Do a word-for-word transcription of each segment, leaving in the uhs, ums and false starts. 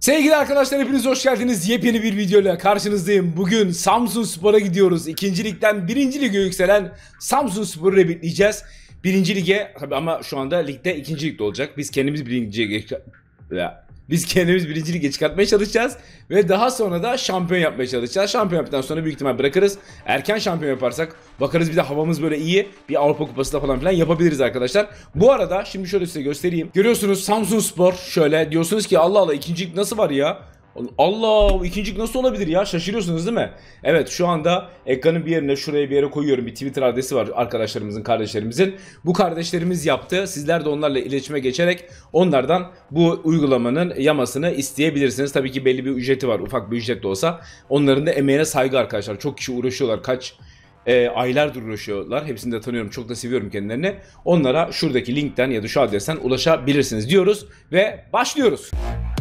Sevgili arkadaşlar, hepiniz hoş geldiniz. Yepyeni bir videoyla karşınızdayım. Bugün Samsunspor'a gidiyoruz. İkinci ligden birinci lige yükselen Samsunspor'u rebitleyeceğiz. Birinci lige tabii, ama şu anda ligde ikinci ligde olacak. Biz kendimiz birinci lige Biz kendimiz birinci lige çıkartmaya çalışacağız. Ve daha sonra da şampiyon yapmaya çalışacağız. Şampiyon yaptıktan sonra büyük ihtimal bırakırız. Erken şampiyon yaparsak bakarız, bir de havamız böyle iyi, bir Avrupa Kupası da falan filan yapabiliriz arkadaşlar. Bu arada şimdi şöyle size göstereyim. Görüyorsunuz Samsunspor, şöyle diyorsunuz ki Allah Allah, ikinci lig nasıl var ya? Allah, ikincilik nasıl olabilir ya? Şaşırıyorsunuz değil mi? Evet, şu anda ekranın bir yerine, şuraya bir yere koyuyorum. Bir Twitter adresi var arkadaşlarımızın, kardeşlerimizin. Bu kardeşlerimiz yaptı. Sizler de onlarla iletişime geçerek onlardan bu uygulamanın yamasını isteyebilirsiniz. Tabii ki belli bir ücreti var. Ufak bir ücret de olsa. Onların da emeğine saygı arkadaşlar. Çok kişi uğraşıyorlar. Kaç e, aylardır uğraşıyorlar. Hepsini de tanıyorum. Çok da seviyorum kendilerini. Onlara şuradaki linkten ya da şu adresten ulaşabilirsiniz diyoruz. Ve başlıyoruz.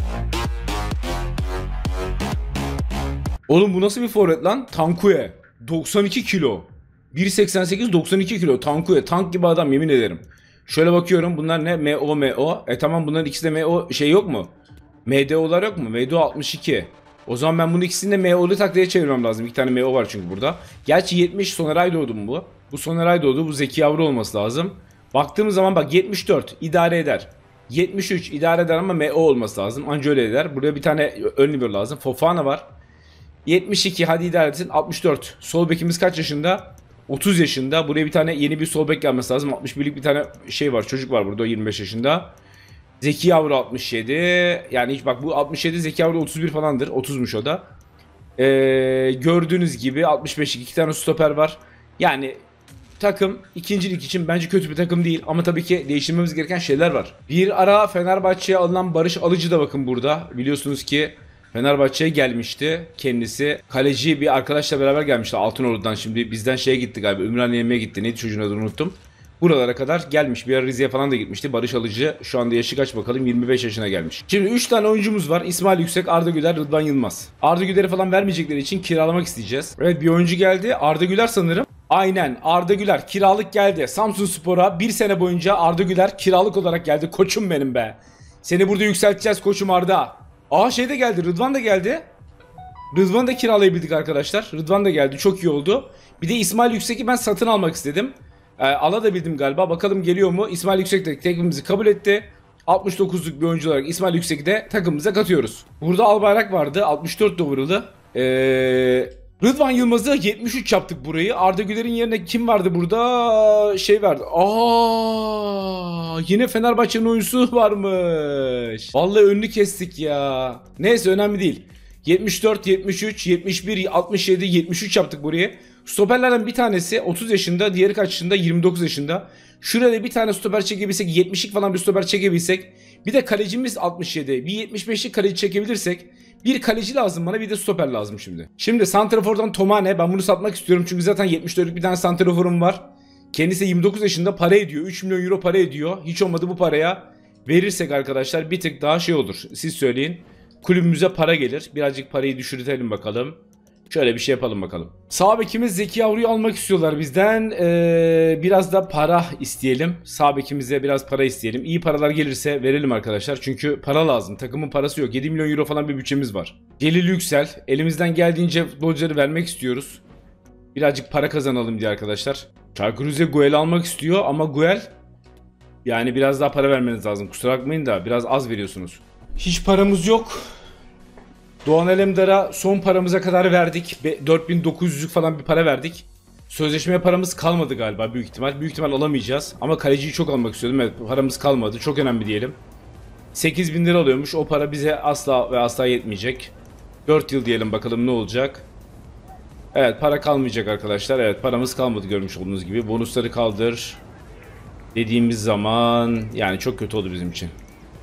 Oğlum bu nasıl bir forvet lan? Tankuye. doksan iki kilo. bir seksen sekiz doksan iki kilo. Tankuye. Tank gibi adam, yemin ederim. Şöyle bakıyorum, bunlar ne? M O M O. E tamam, bunların ikisi de M O şey yok mu? M D O'lar yok mu? M D O altmış iki. O zaman ben bunun ikisini de M O'lu taktiğe çevirmem lazım. İki tane M O var çünkü burada. Gerçi yetmiş Soneray doğdu mu bu? Bu Soneray doğdu. Bu Zeki Yavru olması lazım. Baktığımız zaman bak, yetmiş dört idare eder. yetmiş üç idare eder ama M O olması lazım. Anca öyle eder. Buraya bir tane ön libero lazım. Fofana var. yetmiş iki, hadi idare etsin. altmış dört. Sol bekimiz kaç yaşında? otuz yaşında. Buraya bir tane yeni bir sol bek gelmesi lazım. altmış birlik bir tane şey var. Çocuk var burada, yirmi beş yaşında. Zeki Yavru altmış yedi. Yani hiç bak, bu altmış yedi, Zeki Yavru otuz bir falandır. otuzmuş o da. Ee, gördüğünüz gibi altmış beşlik iki tane stoper var. Yani takım ikincilik için bence kötü bir takım değil. Ama tabii ki değiştirmemiz gereken şeyler var. Bir ara Fenerbahçe'ye alınan Barış Alıcı da bakın burada. Biliyorsunuz ki Fenerbahçe'ye gelmişti kendisi. Kaleci bir arkadaşla beraber gelmişti Altınordu'dan. Şimdi bizden şeye gitti galiba, Ümraniye'ye gitti. Neydi çocuğun adını unuttum. Buralara kadar gelmiş. Bir ara Rize'ye falan da gitmişti. Barış Alıcı şu anda yaşı kaç bakalım? yirmi beş yaşına gelmiş. Şimdi üç tane oyuncumuz var. İsmail Yüksek, Arda Güler, Rıdvan Yılmaz. Arda Güler'i falan vermeyecekleri için kiralamak isteyeceğiz. Evet, bir oyuncu geldi. Arda Güler sanırım. Aynen, Arda Güler kiralık geldi. Samsunspor'a bir sene boyunca Arda Güler kiralık olarak geldi. Koçum benim be. Seni burada yükselteceğiz koçum Arda. Aa, şey de geldi, Rıdvan da geldi. Rıdvan'ı da kiralayabildik arkadaşlar. Rıdvan da geldi, çok iyi oldu. Bir de İsmail Yüksek'i ben satın almak istedim. Ee, aladabildim galiba, bakalım geliyor mu? İsmail Yüksek de takımımızı kabul etti. altmış dokuzluk bir oyuncu olarak İsmail Yüksek'i de takımımıza katıyoruz. Burada Albayrak vardı, altmış dört doğrulu. Eee... Rıdvan Yılmaz'ı yetmiş üç yaptık burayı. Arda Güler'in yerine kim vardı burada? Şey vardı. Aa, yine Fenerbahçe'nin oyuncusu varmış. Vallahi önünü kestik ya. Neyse, önemli değil. yetmiş dört, yetmiş üç, yetmiş bir, altmış yedi, yetmiş üç yaptık burayı. Stoperlerden bir tanesi otuz yaşında, diğeri kaç yaşında? yirmi dokuz yaşında. Şurada bir tane stoper çekebilsek, yetmişlik falan bir stoper çekebilsek. Bir de kalecimiz altmış yedi. Bir yetmiş beşlik kaleci çekebilirsek. Bir kaleci lazım bana, bir de stoper lazım şimdi. Şimdi santrafordan Tomane, ben bunu satmak istiyorum çünkü zaten yetmiş dörtlük bir tane santraforum var. Kendisi yirmi dokuz yaşında, para ediyor. üç milyon euro para ediyor. Hiç olmadı bu paraya verirsek arkadaşlar bir tık daha şey olur. Siz söyleyin. Kulübümüze para gelir. Birazcık parayı düşürtelim bakalım. Şöyle bir şey yapalım bakalım. Sağ bekimiz Zeki Yavru'yu almak istiyorlar bizden. Ee, biraz da para isteyelim. Sağ bekimize biraz para isteyelim. İyi paralar gelirse verelim arkadaşlar. Çünkü para lazım. Takımın parası yok. yedi milyon euro falan bir bütçemiz var. Celil Yüksel. Elimizden geldiğince futbolcuları vermek istiyoruz. Birazcık para kazanalım diye arkadaşlar. Çaykur Rize Guel'i almak istiyor ama Guel, yani biraz daha para vermeniz lazım. Kusura bakmayın da biraz az veriyorsunuz. Hiç paramız yok. Doğan Alemdar'a son paramıza kadar verdik. dört bin dokuz yüzlük falan bir para verdik. Sözleşmeye paramız kalmadı galiba, büyük ihtimal. Büyük ihtimal alamayacağız. Ama kaleciyi çok almak istiyordum. Evet, paramız kalmadı. Çok önemli diyelim. sekiz bin lira alıyormuş. O para bize asla ve asla yetmeyecek. dört yıl diyelim, bakalım ne olacak. Evet, para kalmayacak arkadaşlar. Evet, paramız kalmadı görmüş olduğunuz gibi. Bonusları kaldır dediğimiz zaman yani çok kötü oldu bizim için.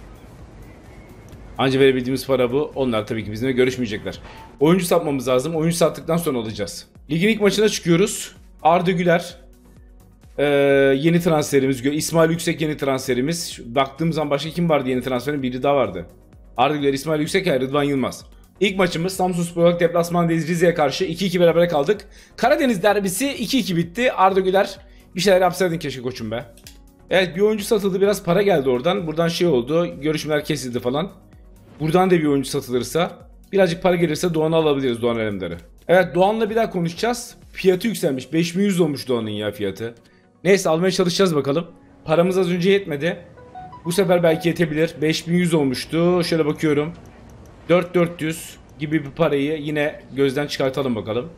Anca verebildiğimiz para bu. Onlar tabii ki bizimle görüşmeyecekler. Oyuncu satmamız lazım. Oyuncu sattıktan sonra alacağız. Ligin ilk maçına çıkıyoruz. Arda Güler ee, yeni transferimiz. İsmail Yüksek yeni transferimiz. Baktığım zaman başka kim vardı yeni transferin? Biri daha vardı. Arda Güler, İsmail Yüksek, Rıdvan Yılmaz. İlk maçımız Samsunspor deplasmandayız, Rize'ye karşı iki iki beraber kaldık. Karadeniz derbisi iki iki bitti. Arda Güler, bir şeyler yapsaydın keşke koçum be. Evet, bir oyuncu satıldı, biraz para geldi oradan. Buradan şey oldu, görüşmeler kesildi falan. Buradan da bir oyuncu satılırsa, birazcık para gelirse Doğan'ı alabiliriz, Doğan Alemdar'ı. Evet, Doğan'la bir daha konuşacağız. Fiyatı yükselmiş. beş bin yüz olmuş Doğan'ın ya fiyatı. Neyse, almaya çalışacağız bakalım. Paramız az önce yetmedi. Bu sefer belki yetebilir. beş bin yüz olmuştu. Şöyle bakıyorum. dört bin dört yüz gibi bir parayı yine gözden çıkartalım bakalım.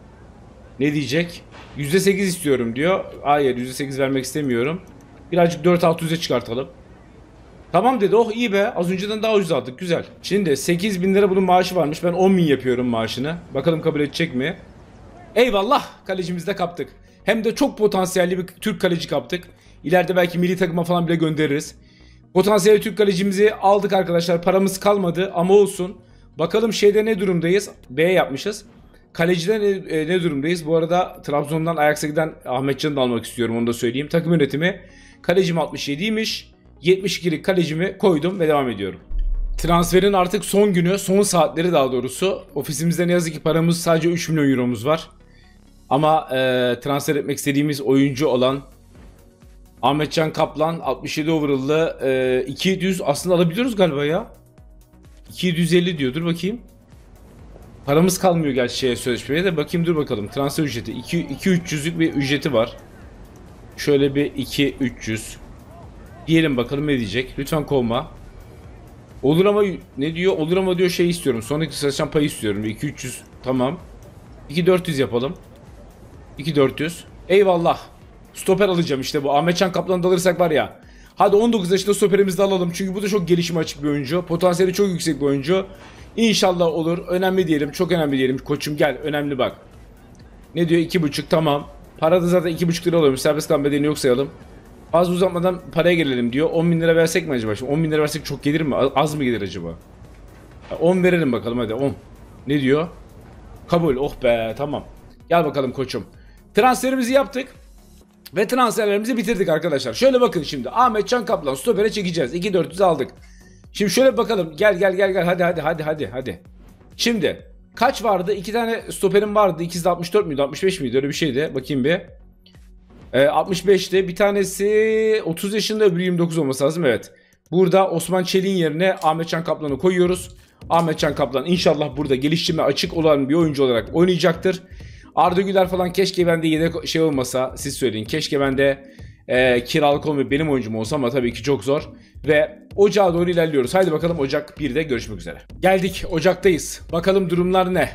Ne diyecek? yüzde sekiz istiyorum diyor. Hayır, yüzde sekiz vermek istemiyorum. Birazcık dört bin altı yüze çıkartalım. Tamam dedi. Oh iyi be. Az önceden daha ucuz aldık. Güzel. Şimdi sekiz bin lira bunun maaşı varmış. Ben on bin yapıyorum maaşını. Bakalım kabul edecek mi? Eyvallah. Kalecimizi de kaptık. Hem de çok potansiyelli bir Türk kaleci kaptık. İleride belki milli takıma falan bile göndeririz. Potansiyelli Türk kalecimizi aldık arkadaşlar. Paramız kalmadı ama olsun. Bakalım şeyde ne durumdayız? B yapmışız. Kalecide ne, e, ne durumdayız? Bu arada Trabzon'dan Ajax'a giden Ahmetcan'ı da almak istiyorum, onu da söyleyeyim. Takım yönetimi. Kalecim altmış yediymiş. yetmiş ikilik kalecimi koydum ve devam ediyorum. Transferin artık son günü, son saatleri daha doğrusu. Ofisimizde ne yazık ki paramız sadece üç milyon euromuz var. Ama e, transfer etmek istediğimiz oyuncu olan Ahmetcan Kaplan altmış yedi overall'lı e, iki yüz aslında alabiliyoruz galiba ya. iki yüz elli diyor, dur bakayım. Paramız kalmıyor gerçi şeye, sözleşmeye de bakayım, dur bakalım. Transfer ücreti iki bin üç yüzlük bir ücreti var. Şöyle bir iki bin üç yüz diyelim, bakalım ne diyecek. Lütfen kovma. Olur ama ne diyor? Olur ama diyor şey istiyorum. Sonraki satıştan payı istiyorum. iki bin üç yüz tamam. iki bin dört yüz yapalım. iki bin dört yüz. Eyvallah. Stoper alacağım işte bu. Ahmetcan Kaplan'ı da alırsak var ya. Hadi on dokuz yaşında stoperimizi de alalım. Çünkü bu da çok gelişime açık bir oyuncu. Potansiyeli çok yüksek bir oyuncu. İnşallah olur. Önemli diyelim. Çok önemli diyelim. Koçum gel. Önemli bak. Ne diyor? iki buçuk tamam. Para da zaten iki buçuk lira oluyormuş. Serbest kalan bedelini yok sayalım. Fazla uzatmadan paraya gelelim diyor. on bin lira versek mi acaba? Şimdi on bin lira versek çok gelir mi? Az mı gelir acaba? on verelim bakalım hadi on. Ne diyor? Kabul. Oh be tamam. Gel bakalım koçum. Transferimizi yaptık. Ve transferlerimizi bitirdik arkadaşlar. Şöyle bakın şimdi. Ahmetcan Kaplan stopere çekeceğiz. iki bin dört yüz aldık. Şimdi şöyle bakalım. Gel gel gel gel. Hadi hadi hadi hadi hadi. Şimdi kaç vardı? İki tane stoperim vardı. İkisi de altmış dört müydü? altmış beş miydi? Öyle bir şeydi. Bakayım bir. Ee, altmış beşti. Bir tanesi otuz yaşında, öbürü yirmi dokuz olması lazım. Evet. Burada Osman Çelik'in yerine Ahmetcan Kaplan'ı koyuyoruz. Ahmetcan Kaplan inşallah burada gelişime açık olan bir oyuncu olarak oynayacaktır. Arda Güler falan keşke bende yedek şey olmasa, siz söyleyin. Keşke bende e, kiralık olmayıp benim oyuncum olsa ama tabii ki çok zor. Ve Ocağa doğru ilerliyoruz. Haydi bakalım Ocak birde görüşmek üzere. Geldik, Ocak'tayız. Bakalım durumlar ne?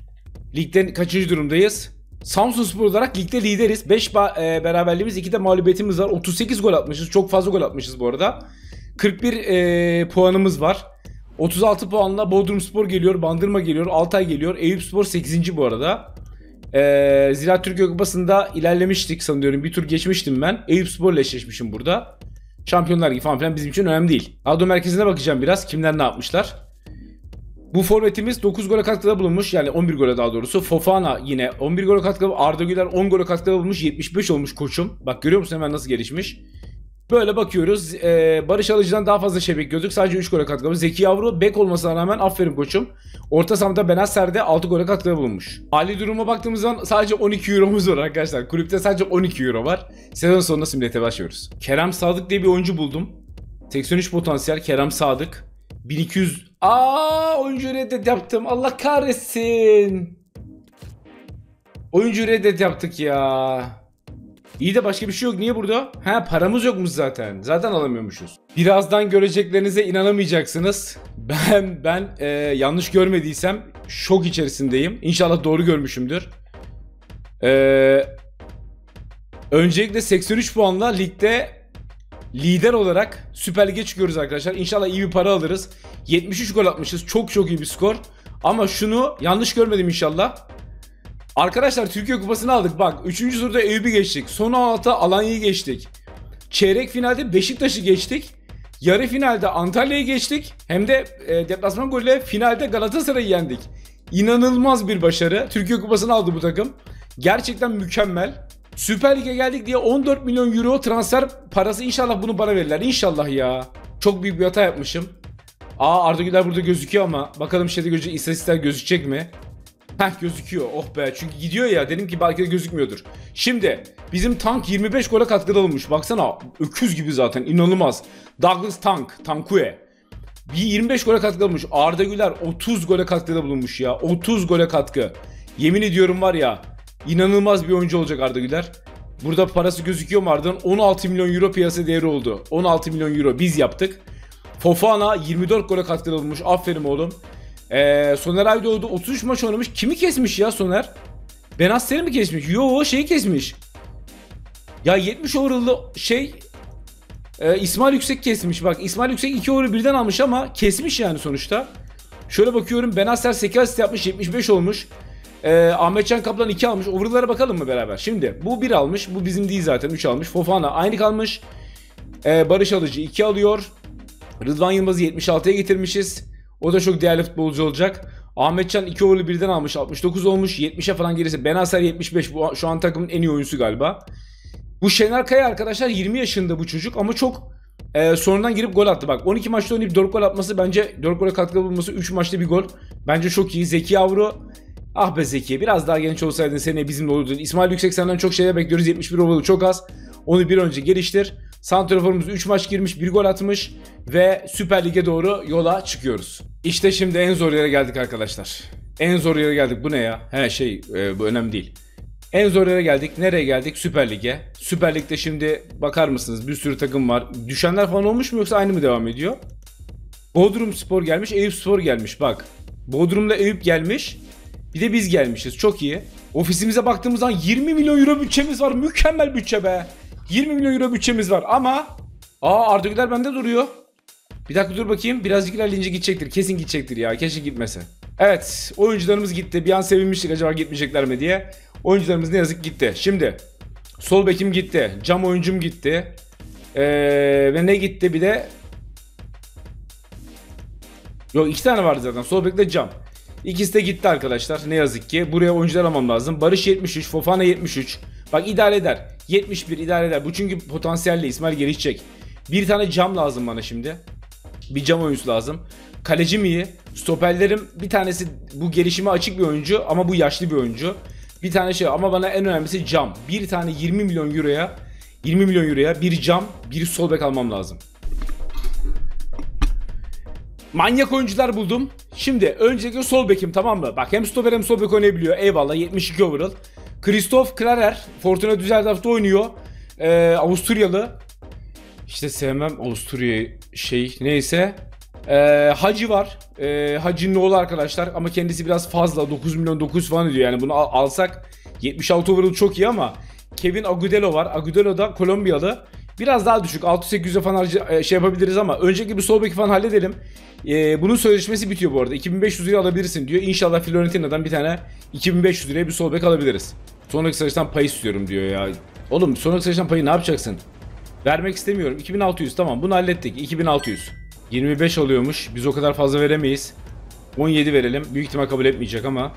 Ligde kaçıncı durumdayız? Samsunspor olarak ligde lideriz. beş e, beraberliğimiz, iki de mağlubiyetimiz var. otuz sekiz gol atmışız. Çok fazla gol atmışız bu arada. kırk bir e, puanımız var. otuz altı puanla Bodrumspor geliyor, Bandırma geliyor, Altay geliyor. Eyüpspor sekizinci bu arada. Ee, Ziraat Türkiye Kupası'nda ilerlemiştik sanıyorum. Bir tur geçmiştim ben. Eyüpspor'la eşleşmişim burada. Şampiyonlar Ligi falan filan bizim için önemli değil. Kadro merkezine bakacağım biraz. Kimler ne yapmışlar. Bu forvetimiz dokuz gole katkıda bulunmuş. Yani on bir gole daha doğrusu. Fofana yine on bir gole katkıda. Arda Güler on gole katkıda bulunmuş. yetmiş beş olmuş koçum. Bak görüyor musun hemen nasıl gelişmiş. Böyle bakıyoruz. Ee, Barış Alıcı'dan daha fazla şey bekliyorduk. Sadece üç gole katkıda. Zeki Yavru bek olmasına rağmen aferin koçum. Orta sahamda Benasser'de altı gole katkıda bulunmuş. Hali duruma baktığımız zaman sadece on iki euromuz var arkadaşlar. Kulüpte sadece on iki euro var. Sezon sonunda simülete başlıyoruz. Kerem Sadık diye bir oyuncu buldum. seksen üç potansiyel Kerem Sadık. bin iki yüz. Aa, oyuncu reddet yaptım. Allah kahretsin. Oyuncu reddet yaptık ya. İyi de başka bir şey yok. Niye burada? Ha, paramız yokmuş zaten. Zaten alamıyormuşuz. Birazdan göreceklerinize inanamayacaksınız. Ben ben e, yanlış görmediysem şok içerisindeyim. İnşallah doğru görmüşümdür. Ee, öncelikle seksen üç puanla ligde lider olarak Süper Lig'e çıkıyoruz arkadaşlar. İnşallah iyi bir para alırız. yetmiş üç gol atmışız. Çok çok iyi bir skor. Ama şunu yanlış görmedim inşallah. Arkadaşlar Türkiye Kupası'nı aldık. Bak üçüncü turda Eyüp'ü geçtik. Son altı Alanya'yı geçtik. Çeyrek finalde Beşiktaş'ı geçtik. Yarı finalde Antalya'yı geçtik. Hem de e, deplasman golüyle finalde Galatasaray'ı yendik. İnanılmaz bir başarı. Türkiye Kupası'nı aldı bu takım. Gerçekten mükemmel. Süper Lig'e geldik diye on dört milyon euro transfer parası, inşallah bunu bana verirler. İnşallah ya. Çok büyük bir hata yapmışım. Aa, Arda Güler burada gözüküyor ama bakalım şeyde gözükecek, istatistikler gözükecek mi? Heh, gözüküyor. Oh be, çünkü gidiyor ya, dedim ki belki de gözükmüyordur. Şimdi bizim tank yirmi beş gole katkıda olmuş. Baksana öküz gibi zaten, inanılmaz. Douglas Tank, Tankue. Bir yirmi beş gole katkıda bulunmuş. Arda Güler otuz gole katkıda bulunmuş ya. otuz gole katkı. Yemin ediyorum var ya, inanılmaz bir oyuncu olacak Arda Güler. Burada parası gözüküyor mu Arda'nın? on altı milyon euro piyasa değeri oldu. on altı milyon euro biz yaptık. Fofana yirmi dört gole katkıda bulunmuş. Aferin oğlum. Ee, Soner Aydoğdu otuz üç maç oynamış. Kimi kesmiş ya Soner? Benasser'i mi kesmiş? Yo, şeyi kesmiş. Ya yetmiş overall'lı şey e, İsmail Yüksek kesmiş. Bak İsmail Yüksek iki over'ı birden almış ama kesmiş yani sonuçta. Şöyle bakıyorum, Benasser sekiz asist yapmış, yetmiş beş olmuş. Ee, Ahmetcan Kaplan iki almış. Overall'lara bakalım mı beraber? Şimdi bu bir almış. Bu bizim değil zaten, üç almış. Fofana aynı kalmış. Ee, Barış Alıcı iki alıyor. Rıdvan Yılmaz'ı yetmiş altıya getirmişiz. O da çok değerli futbolcu olacak. Ahmetcan iki overall'ı birden almış. altmış dokuz olmuş. yetmişe falan gerisi. Benasser yetmiş beş. Bu şu an takımın en iyi oyuncusu galiba. Bu Şener Kaya arkadaşlar yirmi yaşında bu çocuk ama çok e, sonradan girip gol attı. Bak on iki maçta oynayıp dört gol atması, bence dört gole katkıda bulunması, üç maçta bir gol. Bence çok iyi. Zeki Yavru. Ah be Zeki, biraz daha genç olsaydın seneye bizimle olurdun. İsmail Yüksek senden çok şeyler bekliyoruz. yetmiş bir overall çok az. Onu bir önce geliştir. Santraforumuz üç maç girmiş, bir gol atmış ve Süper Lig'e doğru yola çıkıyoruz. İşte şimdi en zor yere geldik arkadaşlar. En zor yere geldik. Bu ne ya? He şey e, bu önemli değil. En zor yere geldik. Nereye geldik? Süper Lig'e. Süper Lig'de şimdi bakar mısınız? Bir sürü takım var. Düşenler falan olmuş mu yoksa aynı mı devam ediyor? Bodrum Spor gelmiş, Eyüp Spor gelmiş. Bak. Bodrum'da Eyüp gelmiş. Bir de biz gelmişiz. Çok iyi. Ofisimize baktığımız zaman yirmi milyon euro bütçemiz var. Mükemmel bütçe be. yirmi milyon euro bütçemiz var ama aa Arda Güler bende duruyor. Bir dakika dur bakayım. Birazcık ilerleyince gidecektir. Kesin gidecektir ya. Keşke gitmese. Evet. Oyuncularımız gitti. Bir an sevinmiştik acaba gitmeyecekler mi diye. Oyuncularımız ne yazık gitti. Şimdi sol bekim gitti. Cam oyuncum gitti. Ee, ve ne gitti bir de? Yok, iki tane vardı zaten. Sol bekle cam. İkisi de gitti arkadaşlar. Ne yazık ki. Buraya oyuncular almam lazım. Barış yetmiş üç. Fofana yetmiş üç. Bak idare eder. yetmiş bir idare eder. Bu çünkü potansiyelle İsmail gelişecek. Bir tane cam lazım bana şimdi. Bir cam oyuncusu lazım. Kalecim iyi. Stoperlerim bir tanesi bu gelişime açık bir oyuncu ama bu yaşlı bir oyuncu. Bir tane şey ama bana en önemlisi cam. Bir tane yirmi milyon euroya yirmi milyon euroya bir cam, bir sol bek almam lazım. Manyak oyuncular buldum. Şimdi öncelikle sol bekim, tamam mı? Bak hem stoper hem sol bek oynayabiliyor. Eyvallah, yetmiş iki overall. Christoph Klarer Fortuna Düsseldorf'ta oynuyor. Ee, Avusturyalı. İşte sevmem Avusturya şey neyse. Ee, Hacı var. Ee, Hacı'nın oğlu arkadaşlar ama kendisi biraz fazla, dokuz milyon dokuz yüz falan ediyor. Yani bunu al alsak yetmiş altı overall çok iyi ama Kevin Agudelo var. Agudelo da Kolombiyalı. Biraz daha düşük. altı sekiz yüze falan şey yapabiliriz ama önceki bir sol beki falan halledelim. Ee, bunun sözleşmesi bitiyor bu arada. iki bin beş yüz liraya alabilirsin diyor. İnşallah Fiorentina'dan bir tane iki bin beş yüz liraya bir sol bek alabiliriz. Sonraki sayıştan pay istiyorum diyor ya. Oğlum sonraki sayıştan payı ne yapacaksın? Vermek istemiyorum. iki bin altı yüz tamam, bunu hallettik. iki bin altı yüz. yirmi beş alıyormuş. Biz o kadar fazla veremeyiz. on yedi verelim. Büyük ihtimal kabul etmeyecek ama.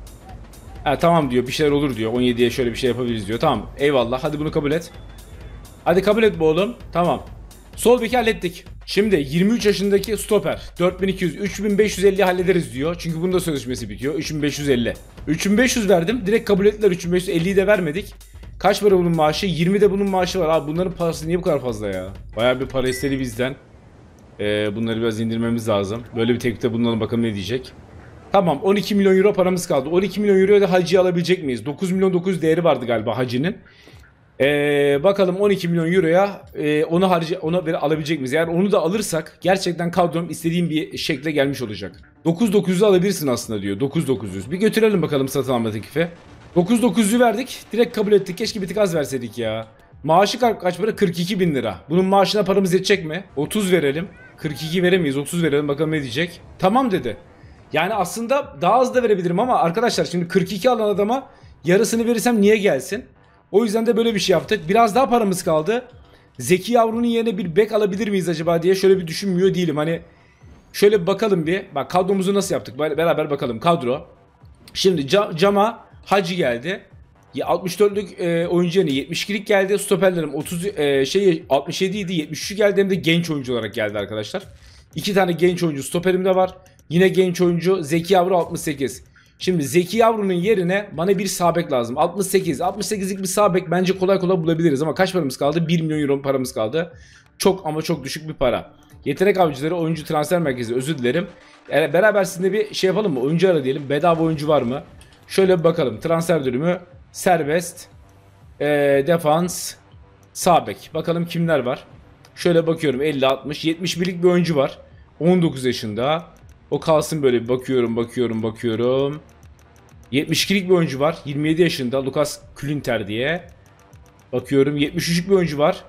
Ha tamam diyor, bir şeyler olur diyor. on yediye şöyle bir şey yapabiliriz diyor. Tamam eyvallah, hadi bunu kabul et. Hadi kabul et bu oğlum. Tamam. Sol beki hallettik. Şimdi yirmi üç yaşındaki stoper. dört bin iki yüz, üç bin beş yüz elli hallederiz diyor. Çünkü bunda sözleşmesi bitiyor. üç bin beş yüz elli. üç bin beş yüz verdim. Direkt kabul ettiler. üç bin beş yüz elliyi de vermedik. Kaç para bunun maaşı? yirmi de bunun maaşı var. Abi bunların parası niye bu kadar fazla ya? Bayağı bir para istedi bizden. Ee, bunları biraz indirmemiz lazım. Böyle bir teklifte bulunalım, bakalım ne diyecek. Tamam, on iki milyon euro paramız kaldı. on iki milyon euroya da Hacı'yı alabilecek miyiz? dokuz milyon dokuz yüz değeri vardı galiba Hacı'nın. Ee, bakalım on iki milyon euroya e, onu harcı onu bir alabilecek miyiz? Eğer onu da alırsak gerçekten kadrom istediğim bir şekle gelmiş olacak. dokuz dokuz yüzü alabilirsin aslında diyor. dokuz dokuz yüz. Bir götürelim bakalım satın alma teklifi. dokuz dokuz yüzü verdik. Direkt kabul ettik. Keşke bir tık az verseydik ya. Maaşı kaç para? kırk iki bin lira. Bunun maaşına paramız yetecek mi? otuz verelim. kırk iki veremeyiz. otuz verelim. Bakalım ne diyecek. Tamam dedi. Yani aslında daha az da verebilirim ama arkadaşlar şimdi kırk iki alan adama yarısını verirsem niye gelsin? O yüzden de böyle bir şey yaptık. Biraz daha paramız kaldı. Zeki Yavru'nun yerine bir bek alabilir miyiz acaba diye şöyle bir düşünmüyor değilim. Hani şöyle bir bakalım bir. Bak kadromuzu nasıl yaptık? Beraber bakalım kadro. Şimdi cama Hacı geldi. altmış dörtlük e, oyuncu yerine yetmiş ikilik geldi. Stoperlerim otuz e, şey altmış yedi idi. yetmiş üçü geldi, hem de genç oyuncu olarak geldi arkadaşlar. İki tane genç oyuncu stoperim de var. Yine genç oyuncu Zeki Yavru altmış sekiz. Şimdi Zeki Yavru'nun yerine bana bir sağ bek lazım. altmış sekiz. altmış sekizlik bir sağ bek bence kolay kolay bulabiliriz ama kaç paramız kaldı? bir milyon euro paramız kaldı. Çok ama çok düşük bir para. Yetenek avcıları, oyuncu transfer merkezi, özür dilerim. Yani beraber sizinle bir şey yapalım mı? Oyuncu ara diyelim. Bedava oyuncu var mı? Şöyle bir bakalım. Transfer durumu serbest. Ee, defans. Sağ bek. Bakalım kimler var. Şöyle bakıyorum elli altmış. yetmiş birlik bir oyuncu var. on dokuz yaşında. O kalsın böyle bir bakıyorum bakıyorum bakıyorum. yetmiş ikilik bir oyuncu var. yirmi yedi yaşında. Lucas Klünter diye. Bakıyorum yetmiş üçlük bir oyuncu var.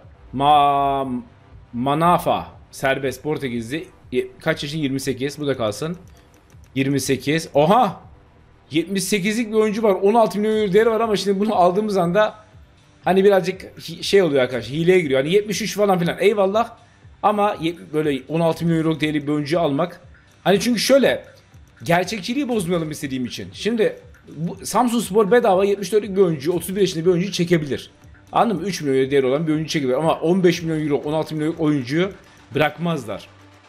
Ma Manafa. Serbest Portekizli. Kaç yaşın? yirmi sekiz. Bu da kalsın. yirmi sekiz. Oha! yetmiş sekizlik bir oyuncu var. on altı milyon euro değeri var ama şimdi bunu aldığımız anda hani birazcık şey oluyor arkadaşlar. Hileye giriyor. Hani yetmiş üç falan filan. Eyvallah. Ama böyle on altı milyon euro değerli bir oyuncuyu almak. Hani çünkü şöyle gerçekçiliği bozmayalım istediğim için. Şimdi bu, Samsunspor bedava yetmiş dörtlük bir oyuncu, otuz bir yaşında bir oyuncu çekebilir. Anladın mı? üç milyon euro değeri olan bir oyuncu çekebilir. Ama on beş milyon euro, on altı milyon oyuncuyu bırakmazlar.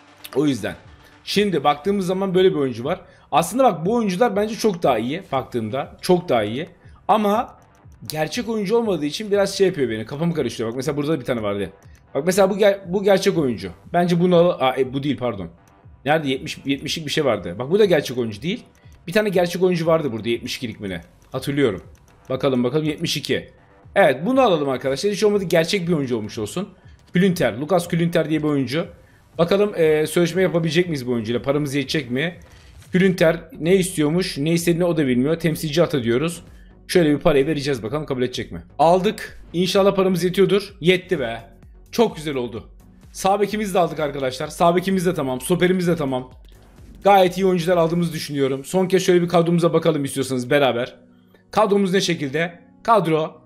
O yüzden. Şimdi baktığımız zaman böyle bir oyuncu var. Aslında bak bu oyuncular bence çok daha iyi baktığımda. Çok daha iyi. Ama gerçek oyuncu olmadığı için biraz şey yapıyor beni. Kafamı karıştırıyor. Bak mesela burada bir tane vardı. Bak mesela bu ger bu gerçek oyuncu. Bence bunu al Aa, e, bu değil pardon. Nerede yetmiş yetmişlik bir şey vardı. Bak bu da gerçek oyuncu değil. Bir tane gerçek oyuncu vardı burada yetmiş ikilik mi ne? Hatırlıyorum. Bakalım bakalım yetmiş iki. Evet bunu alalım arkadaşlar. Hiç olmadı gerçek bir oyuncu olmuş olsun. Klünter. Lucas Klünter diye bir oyuncu. Bakalım e, sözleşme yapabilecek miyiz bu oyuncuyla? Paramız yetecek mi? Klünter ne istiyormuş? Ne istediğini o da bilmiyor. Temsilci ata diyoruz. Şöyle bir parayı vereceğiz bakalım kabul edecek mi? Aldık. İnşallah paramız yetiyordur. Yetti be. Çok güzel oldu. Sağ bekimizi de aldık arkadaşlar. Sağ bekimiz de tamam. Stoperimiz de tamam. Gayet iyi oyuncular aldığımızı düşünüyorum. Son kez şöyle bir kadromuza bakalım istiyorsanız beraber. Kadromuz ne şekilde? Kadro.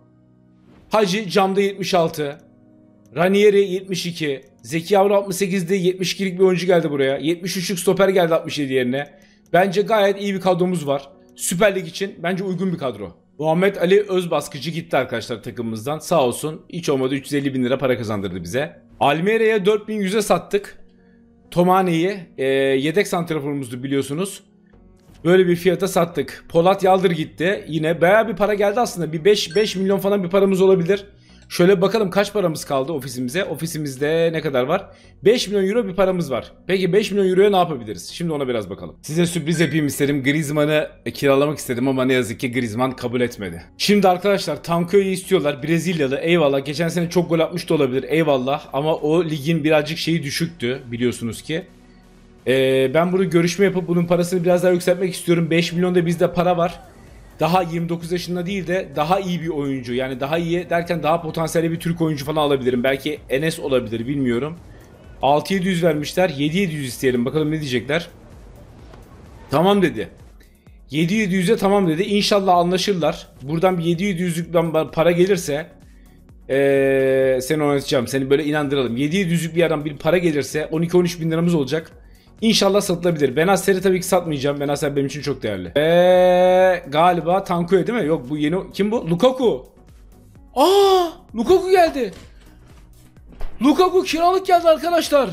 Hacı camda yetmiş altı. Ranieri yetmiş iki. Zeki Yavru altmış sekizde yetmiş ikilik bir oyuncu geldi buraya. yetmiş üçlük stoper geldi altmış yedi yerine. Bence gayet iyi bir kadromuz var. Süper Lig için bence uygun bir kadro. Muhammed Ali Özbaskıcı gitti arkadaşlar takımımızdan. Sağ olsun. Hiç olmadı üç yüz elli bin lira para kazandırdı bize. Almeria'ya dört bin yüze sattık. Tomane'yi e, yedek santraforumuzdu biliyorsunuz. Böyle bir fiyata sattık. Polat Yaldır gitti. Yine bayağı bir para geldi aslında. Bir beş milyon falan bir paramız olabilir. Şöyle bakalım kaç paramız kaldı ofisimize. Ofisimizde ne kadar var? beş milyon euro bir paramız var. Peki beş milyon euroya ne yapabiliriz? Şimdi ona biraz bakalım. Size sürpriz yapayım istedim. Griezmann'ı kiralamak istedim ama ne yazık ki Griezmann kabul etmedi. Şimdi arkadaşlar Tanko'yu istiyorlar. Brezilyalı eyvallah. Geçen sene çok gol atmış da olabilir eyvallah. Ama o ligin birazcık şeyi düşüktü biliyorsunuz ki. Ee, ben bunu görüşme yapıp bunun parasını biraz daha yükseltmek istiyorum. beş milyon da bizde para var. Daha yirmi dokuz yaşında değil de daha iyi bir oyuncu. Yani daha iyi derken daha potansiyelli bir Türk oyuncu falan alabilirim. Belki Enes olabilir bilmiyorum. altı yedi yüz vermişler. yedi yedi yüz isteyelim. Bakalım ne diyecekler. Tamam dedi. yedi yedi yüze tamam dedi. İnşallah anlaşırlar. Buradan bir yedi yedi yüzlük para gelirse ee, seni oynatacağım. Seni böyle inandıralım. yedi yedi yüzlük bir yerden bir para gelirse on iki on üç bin liramız olacak. İnşallah satılabilir. Benasser'i tabii ki satmayacağım. Benasser benim için çok değerli. Eee galiba Tanku'ya değil mi? Yok bu yeni... Kim bu? Lukaku. Aa, Lukaku geldi. Lukaku kiralık geldi arkadaşlar.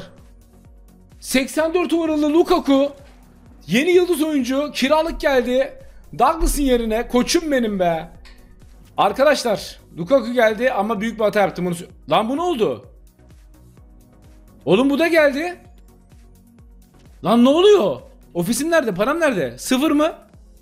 seksen dört numaralı Lukaku. Yeni yıldız oyuncu. Kiralık geldi. Douglas'ın yerine. Koçum benim be. Arkadaşlar Lukaku geldi ama büyük bir hata yaptım. Onu... Lan bu ne oldu? Oğlum bu da geldi. Lan ne oluyor? Ofisim nerede? Param nerede? Sıfır mı?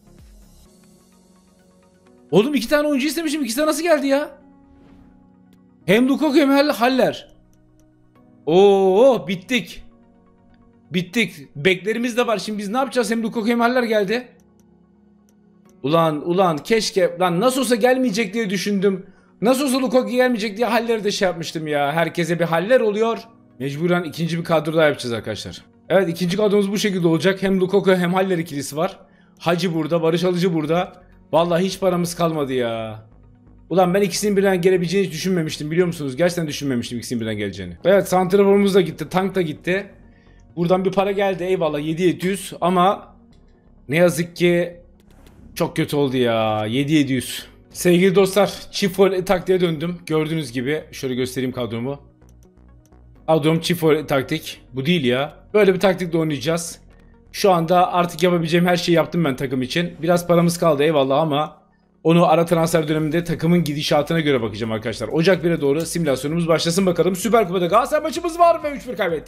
Oğlum iki tane oyuncu istemişim. İkisi de nasıl geldi ya? Hem Lukaku hem Haller. Oo bittik. Bittik. Beklerimiz de var. Şimdi biz ne yapacağız? Hem Lukaku hem Haller geldi. Ulan ulan keşke. Lan nasıl olsa gelmeyecek diye düşündüm. Nasıl olsa Lukaku gelmeyecek diye Haller'i de şey yapmıştım ya. Herkese bir Haller oluyor. Mecburen ikinci bir kadro daha yapacağız arkadaşlar. Evet ikinci kadromuz bu şekilde olacak. Hem Lukaku hem Haller ikilisi var. Hacı burada, Barış Alıcı burada. Vallahi hiç paramız kalmadı ya. Ulan ben ikisinin birden gelebileceğini hiç düşünmemiştim biliyor musunuz? Gerçekten düşünmemiştim ikisinin birden geleceğini. Evet santraforumuz da gitti, tank da gitti. Buradan bir para geldi eyvallah yedi yedi yüz ama ne yazık ki çok kötü oldu ya yedi yedi yüz. Sevgili dostlar çift forvet taktiğe döndüm. Gördüğünüz gibi şöyle göstereyim kadromu. Kadrom çift forvet taktik. Bu değil ya. Böyle bir taktikle oynayacağız. Şu anda artık yapabileceğim her şeyi yaptım ben takım için. Biraz paramız kaldı eyvallah ama onu ara transfer döneminde takımın gidişatına göre bakacağım arkadaşlar. Ocak bire doğru simülasyonumuz başlasın bakalım. Süper Kupa'da Galatasaray maçımız var ve üç bir kaybettik.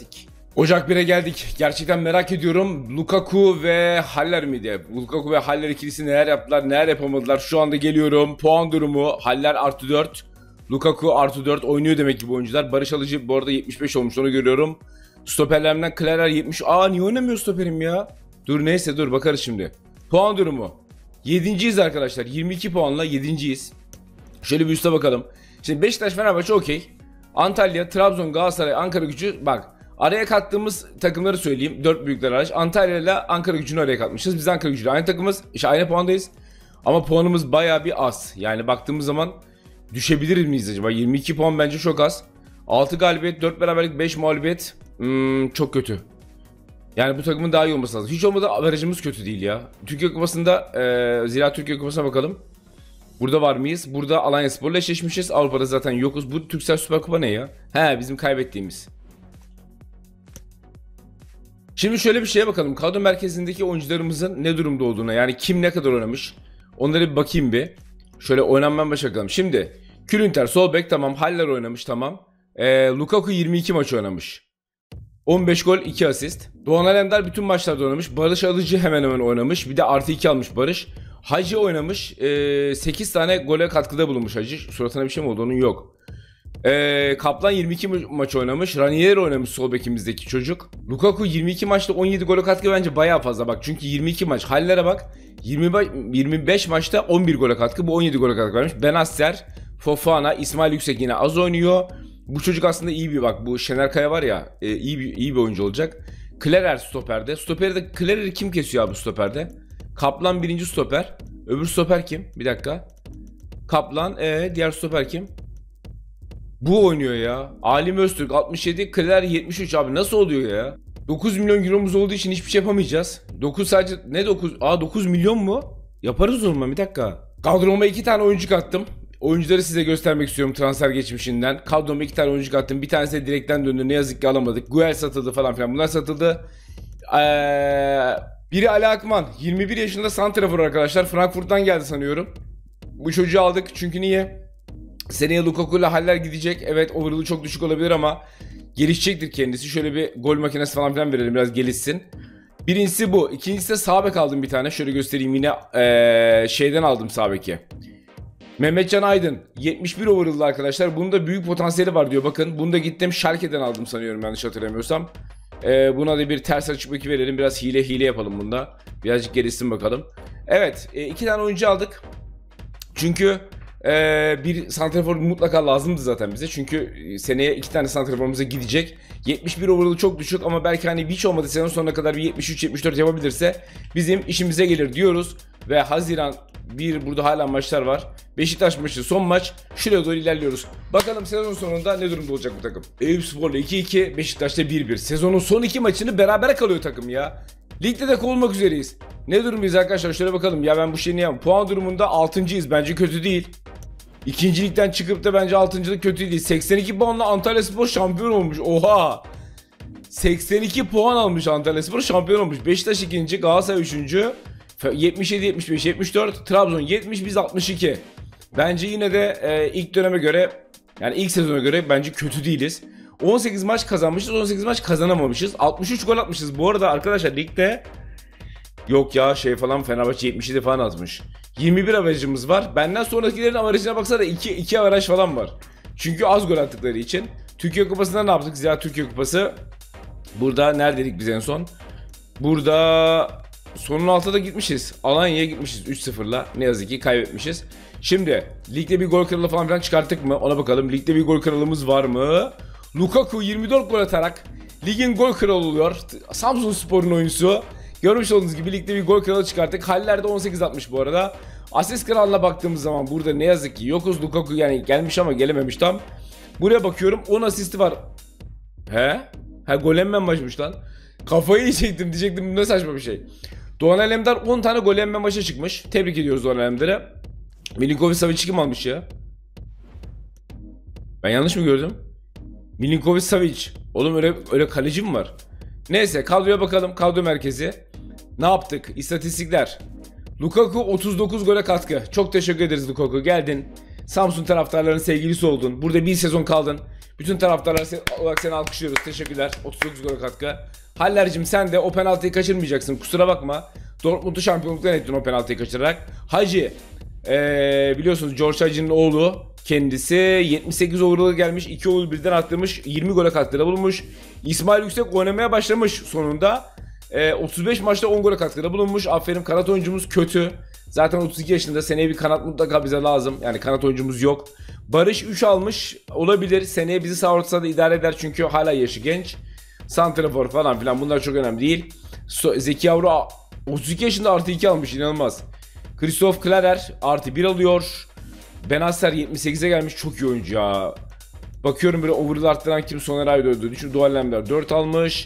Ocak bire geldik. Gerçekten merak ediyorum. Lukaku ve Haller miydi? Lukaku ve Haller ikilisi neler yaptılar, neler yapamadılar. Şu anda geliyorum. Puan durumu. Haller artı dört. Lukaku artı dört oynuyor demek ki bu oyuncular. Barış Alıcı bu arada yetmiş beş olmuş, onu görüyorum. Stoperlerimden Klerer yetmiş. Aa, niye oynamıyor stoperim ya? Dur neyse, dur bakarız şimdi. Puan durumu. yedinciyiz arkadaşlar. yirmi iki puanla yedinciyiz. Şöyle bir üste bakalım. Şimdi Beşiktaş, Fenerbahçe okey. Antalya, Trabzon, Galatasaray, Ankara-Gücü. Bak, araya kattığımız takımları söyleyeyim. dört büyükler hariç. Antalya ile Ankara-Gücü'nü araya katmışız. Biz Ankara-Gücü'yle aynı takımız. İşte aynı puandayız. Ama puanımız bayağı bir az. Yani baktığımız zaman düşebilir miyiz acaba? yirmi iki puan bence çok az. altı galibiyet, dört beraberlik, beş mağlubiyet. Hmm, çok kötü. Yani bu takımın daha iyi olması lazım. Hiç olmadı averajımız kötü değil ya. Türkiye Kupası'nda e, Zira Türkiye Kupası'na bakalım. Burada var mıyız? Burada Alanyaspor'la eşleşmişiz. Avrupa'da zaten yokuz. Bu Türksel Süper Kupa ne ya? He, bizim kaybettiğimiz. Şimdi şöyle bir şeye bakalım. Kadro merkezindeki oyuncularımızın ne durumda olduğuna, yani kim ne kadar oynamış, onlara bir bakayım bir. Şöyle oynanmaya başlayalım. Şimdi Külünter sol bek tamam. Haller oynamış tamam. Ee, Lukaku yirmi iki maç oynamış. on beş gol, iki asist. Doğan Alemdar bütün maçlarda oynamış. Barış Alıcı hemen hemen oynamış. Bir de artı iki almış Barış. Hacı oynamış. Ee, sekiz tane gole katkıda bulunmuş Hacı. Suratına bir şey mi oldu? Onun yok. Ee, Kaplan yirmi iki maç oynamış. Ranieri oynamış sol bekimizdeki çocuk. Lukaku yirmi iki maçta on yedi gole katkı bence bayağı fazla bak. Çünkü yirmi iki maç. Hallere bak. yirmi beş maçta on bir gole katkı. Bu on yedi gole katkı vermiş. Benasser, Fofana, İsmail Yüksek yine az oynuyor. Bu çocuk aslında iyi bir, bak bu Şener Kaya var ya, e, iyi bir iyi bir oyuncu olacak. Klerer stoperde. Stoperi de Klerer'i kim kesiyor abi stoperde? Kaplan birinci stoper. Öbür stoper kim? Bir dakika. Kaplan, e, diğer stoper kim? Bu oynuyor ya. Alim Öztürk altmış yedi, Klerer yetmiş üç abi, nasıl oluyor ya? dokuz milyon euromuz olduğu için hiçbir şey yapamayacağız. dokuz sadece ne dokuz? Aa, dokuz milyon mu? Yaparız o zaman, bir dakika. Kadroma iki tane oyuncu kattım. Oyuncuları size göstermek istiyorum transfer geçmişinden. Kadroma iki tane oyuncu kattım. Bir tanesi de direkten döndü. Ne yazık ki alamadık. Guel satıldı falan filan. Bunlar satıldı. Ee, biri Ali Akman. yirmi bir yaşında santrafor arkadaşlar. Frankfurt'tan geldi sanıyorum. Bu çocuğu aldık. Çünkü niye? Seneye Lukaku ile Haller gidecek. Evet, overall'u çok düşük olabilir ama gelişecektir kendisi. Şöyle bir gol makinesi falan filan verelim. Biraz gelişsin. Birincisi bu. İkincisi de sağ bek aldım bir tane. Şöyle göstereyim yine. Ee, şeyden aldım sağ beki. Mehmetcan Aydın yetmiş bir overall'da arkadaşlar. Bunun da büyük potansiyeli var diyor. Bakın bunu da gittim Schalke'den aldım sanıyorum, yanlış hatırlamıyorsam. Ee, buna da bir ters açık beki verelim. Biraz hile hile yapalım bunda. Birazcık gelişsin bakalım. Evet, e, iki tane oyuncu aldık. Çünkü e, bir santrafor mutlaka lazımdı zaten bize. Çünkü seneye iki tane santraforumuza gidecek. yetmiş bir overall'ı çok düşük ama belki hani hiç olmadı sezon sonuna kadar bir yetmiş üç yetmiş dört yapabilirse bizim işimize gelir diyoruz. Ve Haziran bir, burada hala maçlar var. Beşiktaş maçı son maç. Şuraya doğru ilerliyoruz. Bakalım sezon sonunda ne durumda olacak bu takım. Eyüpspor'la iki iki, Beşiktaş'ta bir bir. Sezonun son iki maçını berabere kalıyor takım ya. Ligde de kovulmak üzereyiz. Ne durumdayız arkadaşlar? Şöyle bakalım. Ya ben bu şeyi yapayım. Puan durumunda altıncıyız. Bence kötü değil. İkincilikten çıkıp da bence altıncılık kötü değil. seksen iki puanla Antalyaspor şampiyon olmuş. Oha! seksen iki puan almış Antalyaspor, şampiyon olmuş. Beşiktaş ikinci, Galatasaray üçüncü. yetmiş yedi, yetmiş beş, yetmiş dört, Trabzon yetmiş, biz altmış iki. Bence yine de e, ilk döneme göre, yani ilk sezona göre bence kötü değiliz. on sekiz maç kazanmışız, on sekiz maç kazanamamışız. altmış üç gol atmışız. Bu arada arkadaşlar ligde yok ya şey falan, Fenerbahçe yetmiş yedi falan atmış. yirmi bir averajımız var. Benden sonrakilerin averajına baksana, iki, iki averaj falan var. Çünkü az gol attıkları için. Türkiye Kupası'nda ne yaptık? Zira Türkiye Kupası. Burada neredeydik biz en son? Burada sonun altıda gitmişiz. Alanya'ya gitmişiz üç sıfırla. Ne yazık ki kaybetmişiz. Şimdi ligde bir gol kralı falan filan çıkarttık mı? Ona bakalım. Ligde bir gol kralımız var mı? Lukaku yirmi dört gol atarak ligin gol kralı oluyor. Samsunspor'un oyuncusu. Görmüş olduğunuz gibi ligde bir gol kralı çıkarttık. Haller de on sekiz atmış bu arada. Asist kralına baktığımız zaman burada ne yazık ki yokuz. Lukaku yani gelmiş ama gelememiş tam. Buraya bakıyorum, on asisti var. He? Ha, golemmen maçmış lan. Kafayı yiyecektim, diyecektim ne saçma bir şey. Doğan Alemdar on tane golemmen maça çıkmış. Tebrik ediyoruz Doğan Alemdar'a. Milinkovic Savic kim almış ya? Ben yanlış mı gördüm? Milinkovic Savic. Oğlum öyle öyle kaleci mi var? Neyse kadroya bakalım, kadro merkezi. Ne yaptık? İstatistikler. Lukaku otuz dokuz gole katkı. Çok teşekkür ederiz Lukaku, geldin. Samsun taraftarlarının sevgilisi oldun. Burada bir sezon kaldın. Bütün taraftarlar olarak seni alkışlıyoruz. Teşekkürler. otuz dokuz gol katkı. Haller'cim sen de o penaltıyı kaçırmayacaksın. Kusura bakma. Dortmund'u şampiyonluktan ettin o penaltıyı kaçırarak. Hacı. Ee, biliyorsunuz George Hacı'nın oğlu. Kendisi yetmiş sekiz overall'a gelmiş. iki overall birden arttırmış. yirmi gole katkıda bulunmuş. İsmail Yüksek oynamaya başlamış sonunda. Ee, otuz beş maçta on gole katkıda bulunmuş. Aferin, kanat oyuncumuz kötü. Zaten otuz iki yaşında, seneye bir kanat mutlaka bize lazım. Yani kanat oyuncumuz yok. Barış üç almış olabilir. Seneye bizi sağ orta da idare eder çünkü hala yaşı genç. Santrafor falan filan bunlar çok önemli değil. So Zeki Yavru otuz iki yaşında artı iki almış, inanılmaz. Christoph Klarer artı bir alıyor. Benasser yetmiş sekize gelmiş, çok iyi oyuncu ya. Bakıyorum böyle overall arttıran kim, Soner Aydın düşün. Dualemler dört almış.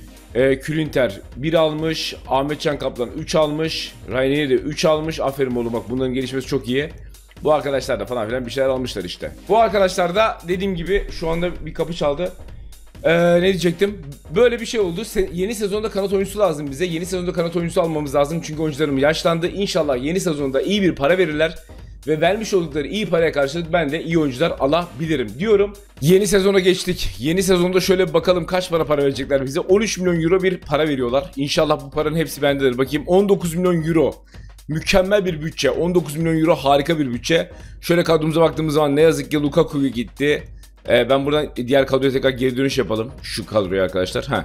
E, Külünter bir almış. Ahmetcan Kaplan üç almış. Rainieri de üç almış. Aferin oğlum, bak bunların gelişmesi çok iyi. Bu arkadaşlar da falan filan bir şeyler almışlar işte. Bu arkadaşlar da dediğim gibi şu anda bir kapı çaldı. Ee, ne diyecektim? Böyle bir şey oldu. Se yeni sezonda kanat oyuncusu lazım bize. Yeni sezonda kanat oyuncusu almamız lazım. Çünkü oyuncularım yaşlandı. İnşallah yeni sezonda iyi bir para verirler. Ve vermiş oldukları iyi paraya karşılık ben de iyi oyuncular alabilirim diyorum. Yeni sezona geçtik. Yeni sezonda şöyle bir bakalım kaç para para verecekler bize. on üç milyon euro bir para veriyorlar. İnşallah bu paranın hepsi bendedir. Bakayım, on dokuz milyon euro. Mükemmel bir bütçe. on dokuz milyon euro harika bir bütçe. Şöyle kadromuza baktığımız zaman ne yazık ki Lukaku gitti. Ee, ben buradan diğer kadroya tekrar geri dönüş yapalım. Şu kadroya arkadaşlar. Heh.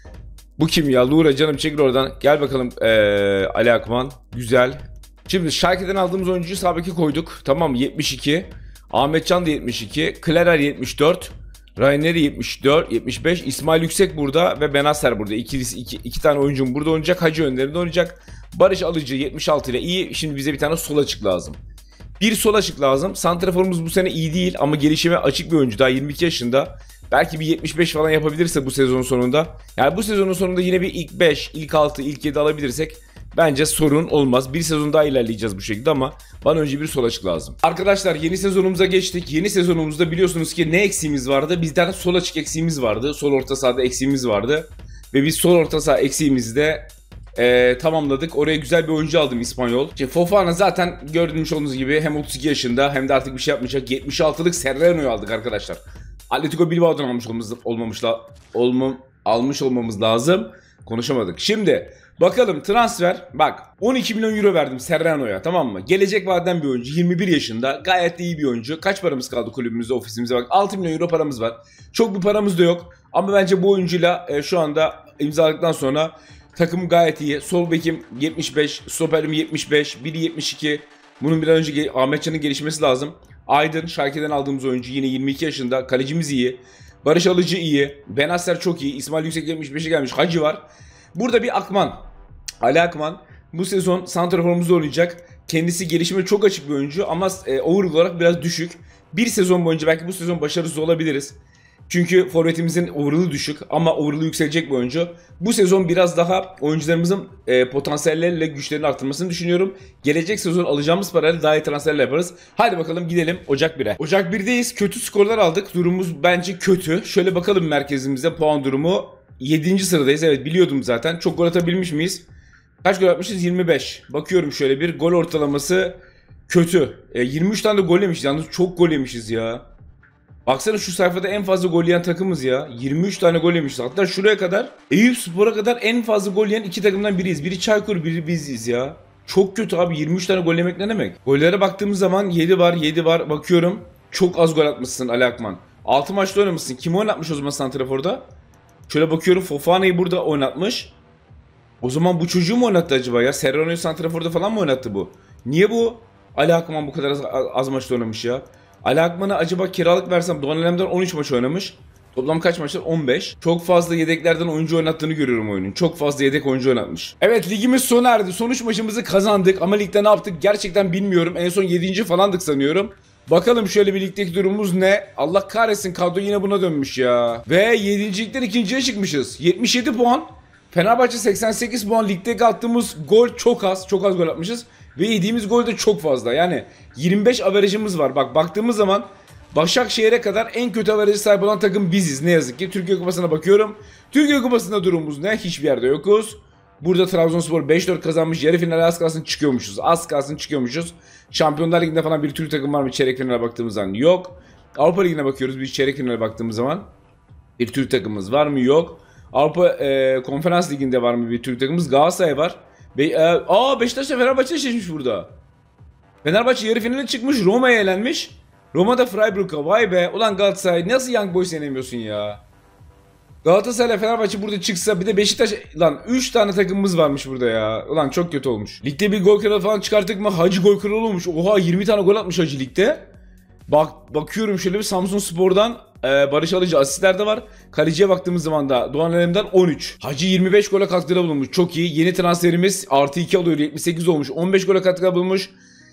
Bu kim ya? Lura canım, çekil oradan. Gel bakalım ee, Ali Akman. Güzel. Şimdi Schalke'den aldığımız oyuncuyu sağ beke koyduk. Tamam, yetmiş iki. Ahmetcan da yetmiş iki. Klarer yetmiş dört. Rainer yetmiş dört, yetmiş beş. İsmail Yüksek burada ve Benasser burada. İkilisi, iki, iki tane oyuncum burada oynayacak. Hacı önlerinde oynayacak. Barış Alıcı yetmiş altı ile iyi. Şimdi bize bir tane sol açık lazım. Bir sol açık lazım. Santraforumuz bu sene iyi değil ama gelişime açık bir oyuncu. Daha yirmi iki yaşında. Belki bir yetmiş beş falan yapabilirse bu sezon sonunda. Yani bu sezonun sonunda yine bir ilk beş, ilk altı, ilk yedi alabilirsek bence sorun olmaz. Bir sezon daha ilerleyeceğiz bu şekilde ama bana önce bir sol açık lazım. Arkadaşlar yeni sezonumuza geçtik. Yeni sezonumuzda biliyorsunuz ki ne eksiğimiz vardı? Bizden sol açık eksiğimiz vardı. Sol orta sahada eksiğimiz vardı. Ve biz sol orta saha eksiğimizi de Ee, tamamladık. Oraya güzel bir oyuncu aldım, İspanyol. İşte Fofana zaten gördüğünüz olduğunuz gibi hem otuz iki yaşında hem de artık bir şey yapmayacak. yetmiş altılık Serrano'yu aldık arkadaşlar. Atletico Bilbao'dan almış olmamız, olmamışla, olmam, almış olmamız lazım. Konuşamadık. Şimdi bakalım transfer. Bak on iki milyon euro verdim Serrano'ya, tamam mı? Gelecek vadeden bir oyuncu. yirmi bir yaşında. Gayet de iyi bir oyuncu. Kaç paramız kaldı kulübümüzde, ofisimize bak. altı milyon euro paramız var. Çok bir paramız da yok. Ama bence bu oyuncuyla e, şu anda imzaladıktan sonra takım gayet iyi. Sol bekim yetmiş beş, stoperim yetmiş beş, biri yetmiş iki. Bunun bir an önce Ahmetcan'ın gelişmesi lazım. Aydın, Schalke'den aldığımız oyuncu, yine yirmi iki yaşında. Kalecimiz iyi. Barış Alıcı iyi. Benasser çok iyi. İsmail Yüksek yetmiş beşe gelmiş. Hacı var. Burada bir Akman. Ali Akman. Bu sezon santraforumuzda oynayacak. Kendisi gelişime çok açık bir oyuncu ama e, overall olarak biraz düşük. Bir sezon boyunca belki bu sezon başarısız olabiliriz. Çünkü forvetimizin overall'ı düşük ama overall'ı yükselecek bir oyuncu. Bu sezon biraz daha oyuncularımızın e, potansiyelleriyle güçlerini arttırmasını düşünüyorum. Gelecek sezon alacağımız parayla daha iyi transferler yaparız. Hadi bakalım gidelim Ocak bire. Ocak birdeyiz. Kötü skorlar aldık. Durumumuz bence kötü. Şöyle bakalım merkezimizde puan durumu. yedinci sıradayız. Evet, biliyordum zaten. Çok gol atabilmiş miyiz? Kaç gol atmışız? yirmi beş. Bakıyorum şöyle bir gol ortalaması kötü. E, yirmi üç tane de gol yemişiz. Yalnız çok gol yemişiz ya. Baksana şu sayfada en fazla gol yiyen takımız ya. yirmi üç tane gol yemişiz. Hatta şuraya kadar, Eyüpspor'a kadar en fazla gol yiyen iki takımdan biriyiz. Biri Çaykur, biri biziz ya. Çok kötü abi, yirmi üç tane gol yemek ne demek? Gollere baktığımız zaman yedi var, yedi var. Bakıyorum. Çok az gol atmışsın Ali Akman. altı maçta oynamışsın. Kim oynatmış o zaman santraforda? Şöyle bakıyorum, Fofana'yı burada oynatmış. O zaman bu çocuğu mu oynattı acaba ya? Serrano'yu santraforda falan mı oynattı bu? Niye bu Ali Akman bu kadar az, az maçta oynamış ya? Ali Akman'a acaba kiralık versem, Doğan Alemdar on üç maç oynamış. Toplam kaç maçlar? on beş. Çok fazla yedeklerden oyuncu oynattığını görüyorum oyunun. Çok fazla yedek oyuncu oynatmış. Evet, ligimiz sona erdi. Son üç maçımızı kazandık ama ligde ne yaptık gerçekten bilmiyorum. En son yedinci falandık sanıyorum. Bakalım şöyle bir ligdeki durumumuz ne? Allah kahretsin, kadro yine buna dönmüş ya. Ve yedincilikten ikinciye çıkmışız. yetmiş yedi puan. Fenerbahçe seksen sekiz puan. Ligde attığımız gol çok az. Çok az gol atmışız. Ve yediğimiz gol de çok fazla. Yani yirmi beş averajımız var. Bak baktığımız zaman Başakşehir'e kadar en kötü averajı sahip olan takım biziz. Ne yazık ki. Türkiye Kupası'na bakıyorum. Türkiye Kupası'nda durumumuz ne? Hiçbir yerde yokuz. Burada Trabzonspor beş dört kazanmış. Yarı finale az kalsın çıkıyormuşuz. Az kalsın çıkıyormuşuz. Şampiyonlar Ligi'nde falan bir Türk takım var mı? Çeyrek finale baktığımız zaman yok. Avrupa Ligi'ne bakıyoruz. Bir çeyrek finale baktığımız zaman. Bir Türk takımımız var mı? Yok. Avrupa e, Konferans Ligi'nde var mı bir Türk takımımız? Galatasaray var. Be e, aa Beşiktaş'la Fenerbahçe eşleşmiş burada. Fenerbahçe yarı finale çıkmış. Roma'ya elenmiş. Roma'da Freiburg'a. Vay be. Ulan Galatasaray nasıl Young Boys yenemiyorsun ya? Galatasaray Fenerbahçe burada çıksa bir de Beşiktaş lan üç tane takımımız varmış burada ya. Ulan çok kötü olmuş. Ligde bir gol kralı falan çıkarttık mı? Hacı gol kralı olmuş. Oha yirmi tane gol atmış Hacı ligde. Bak bakıyorum şöyle bir Samsunspor'dan e, Barış Alıcı asistlerde var. Kaleciye baktığımız zaman da Doğan Alem'den on üç. Hacı yirmi beş gole katkıda bulunmuş. Çok iyi. Yeni transferimiz artı iki alıyor. yetmiş sekiz olmuş. on beş gole katkıda bulunmuş.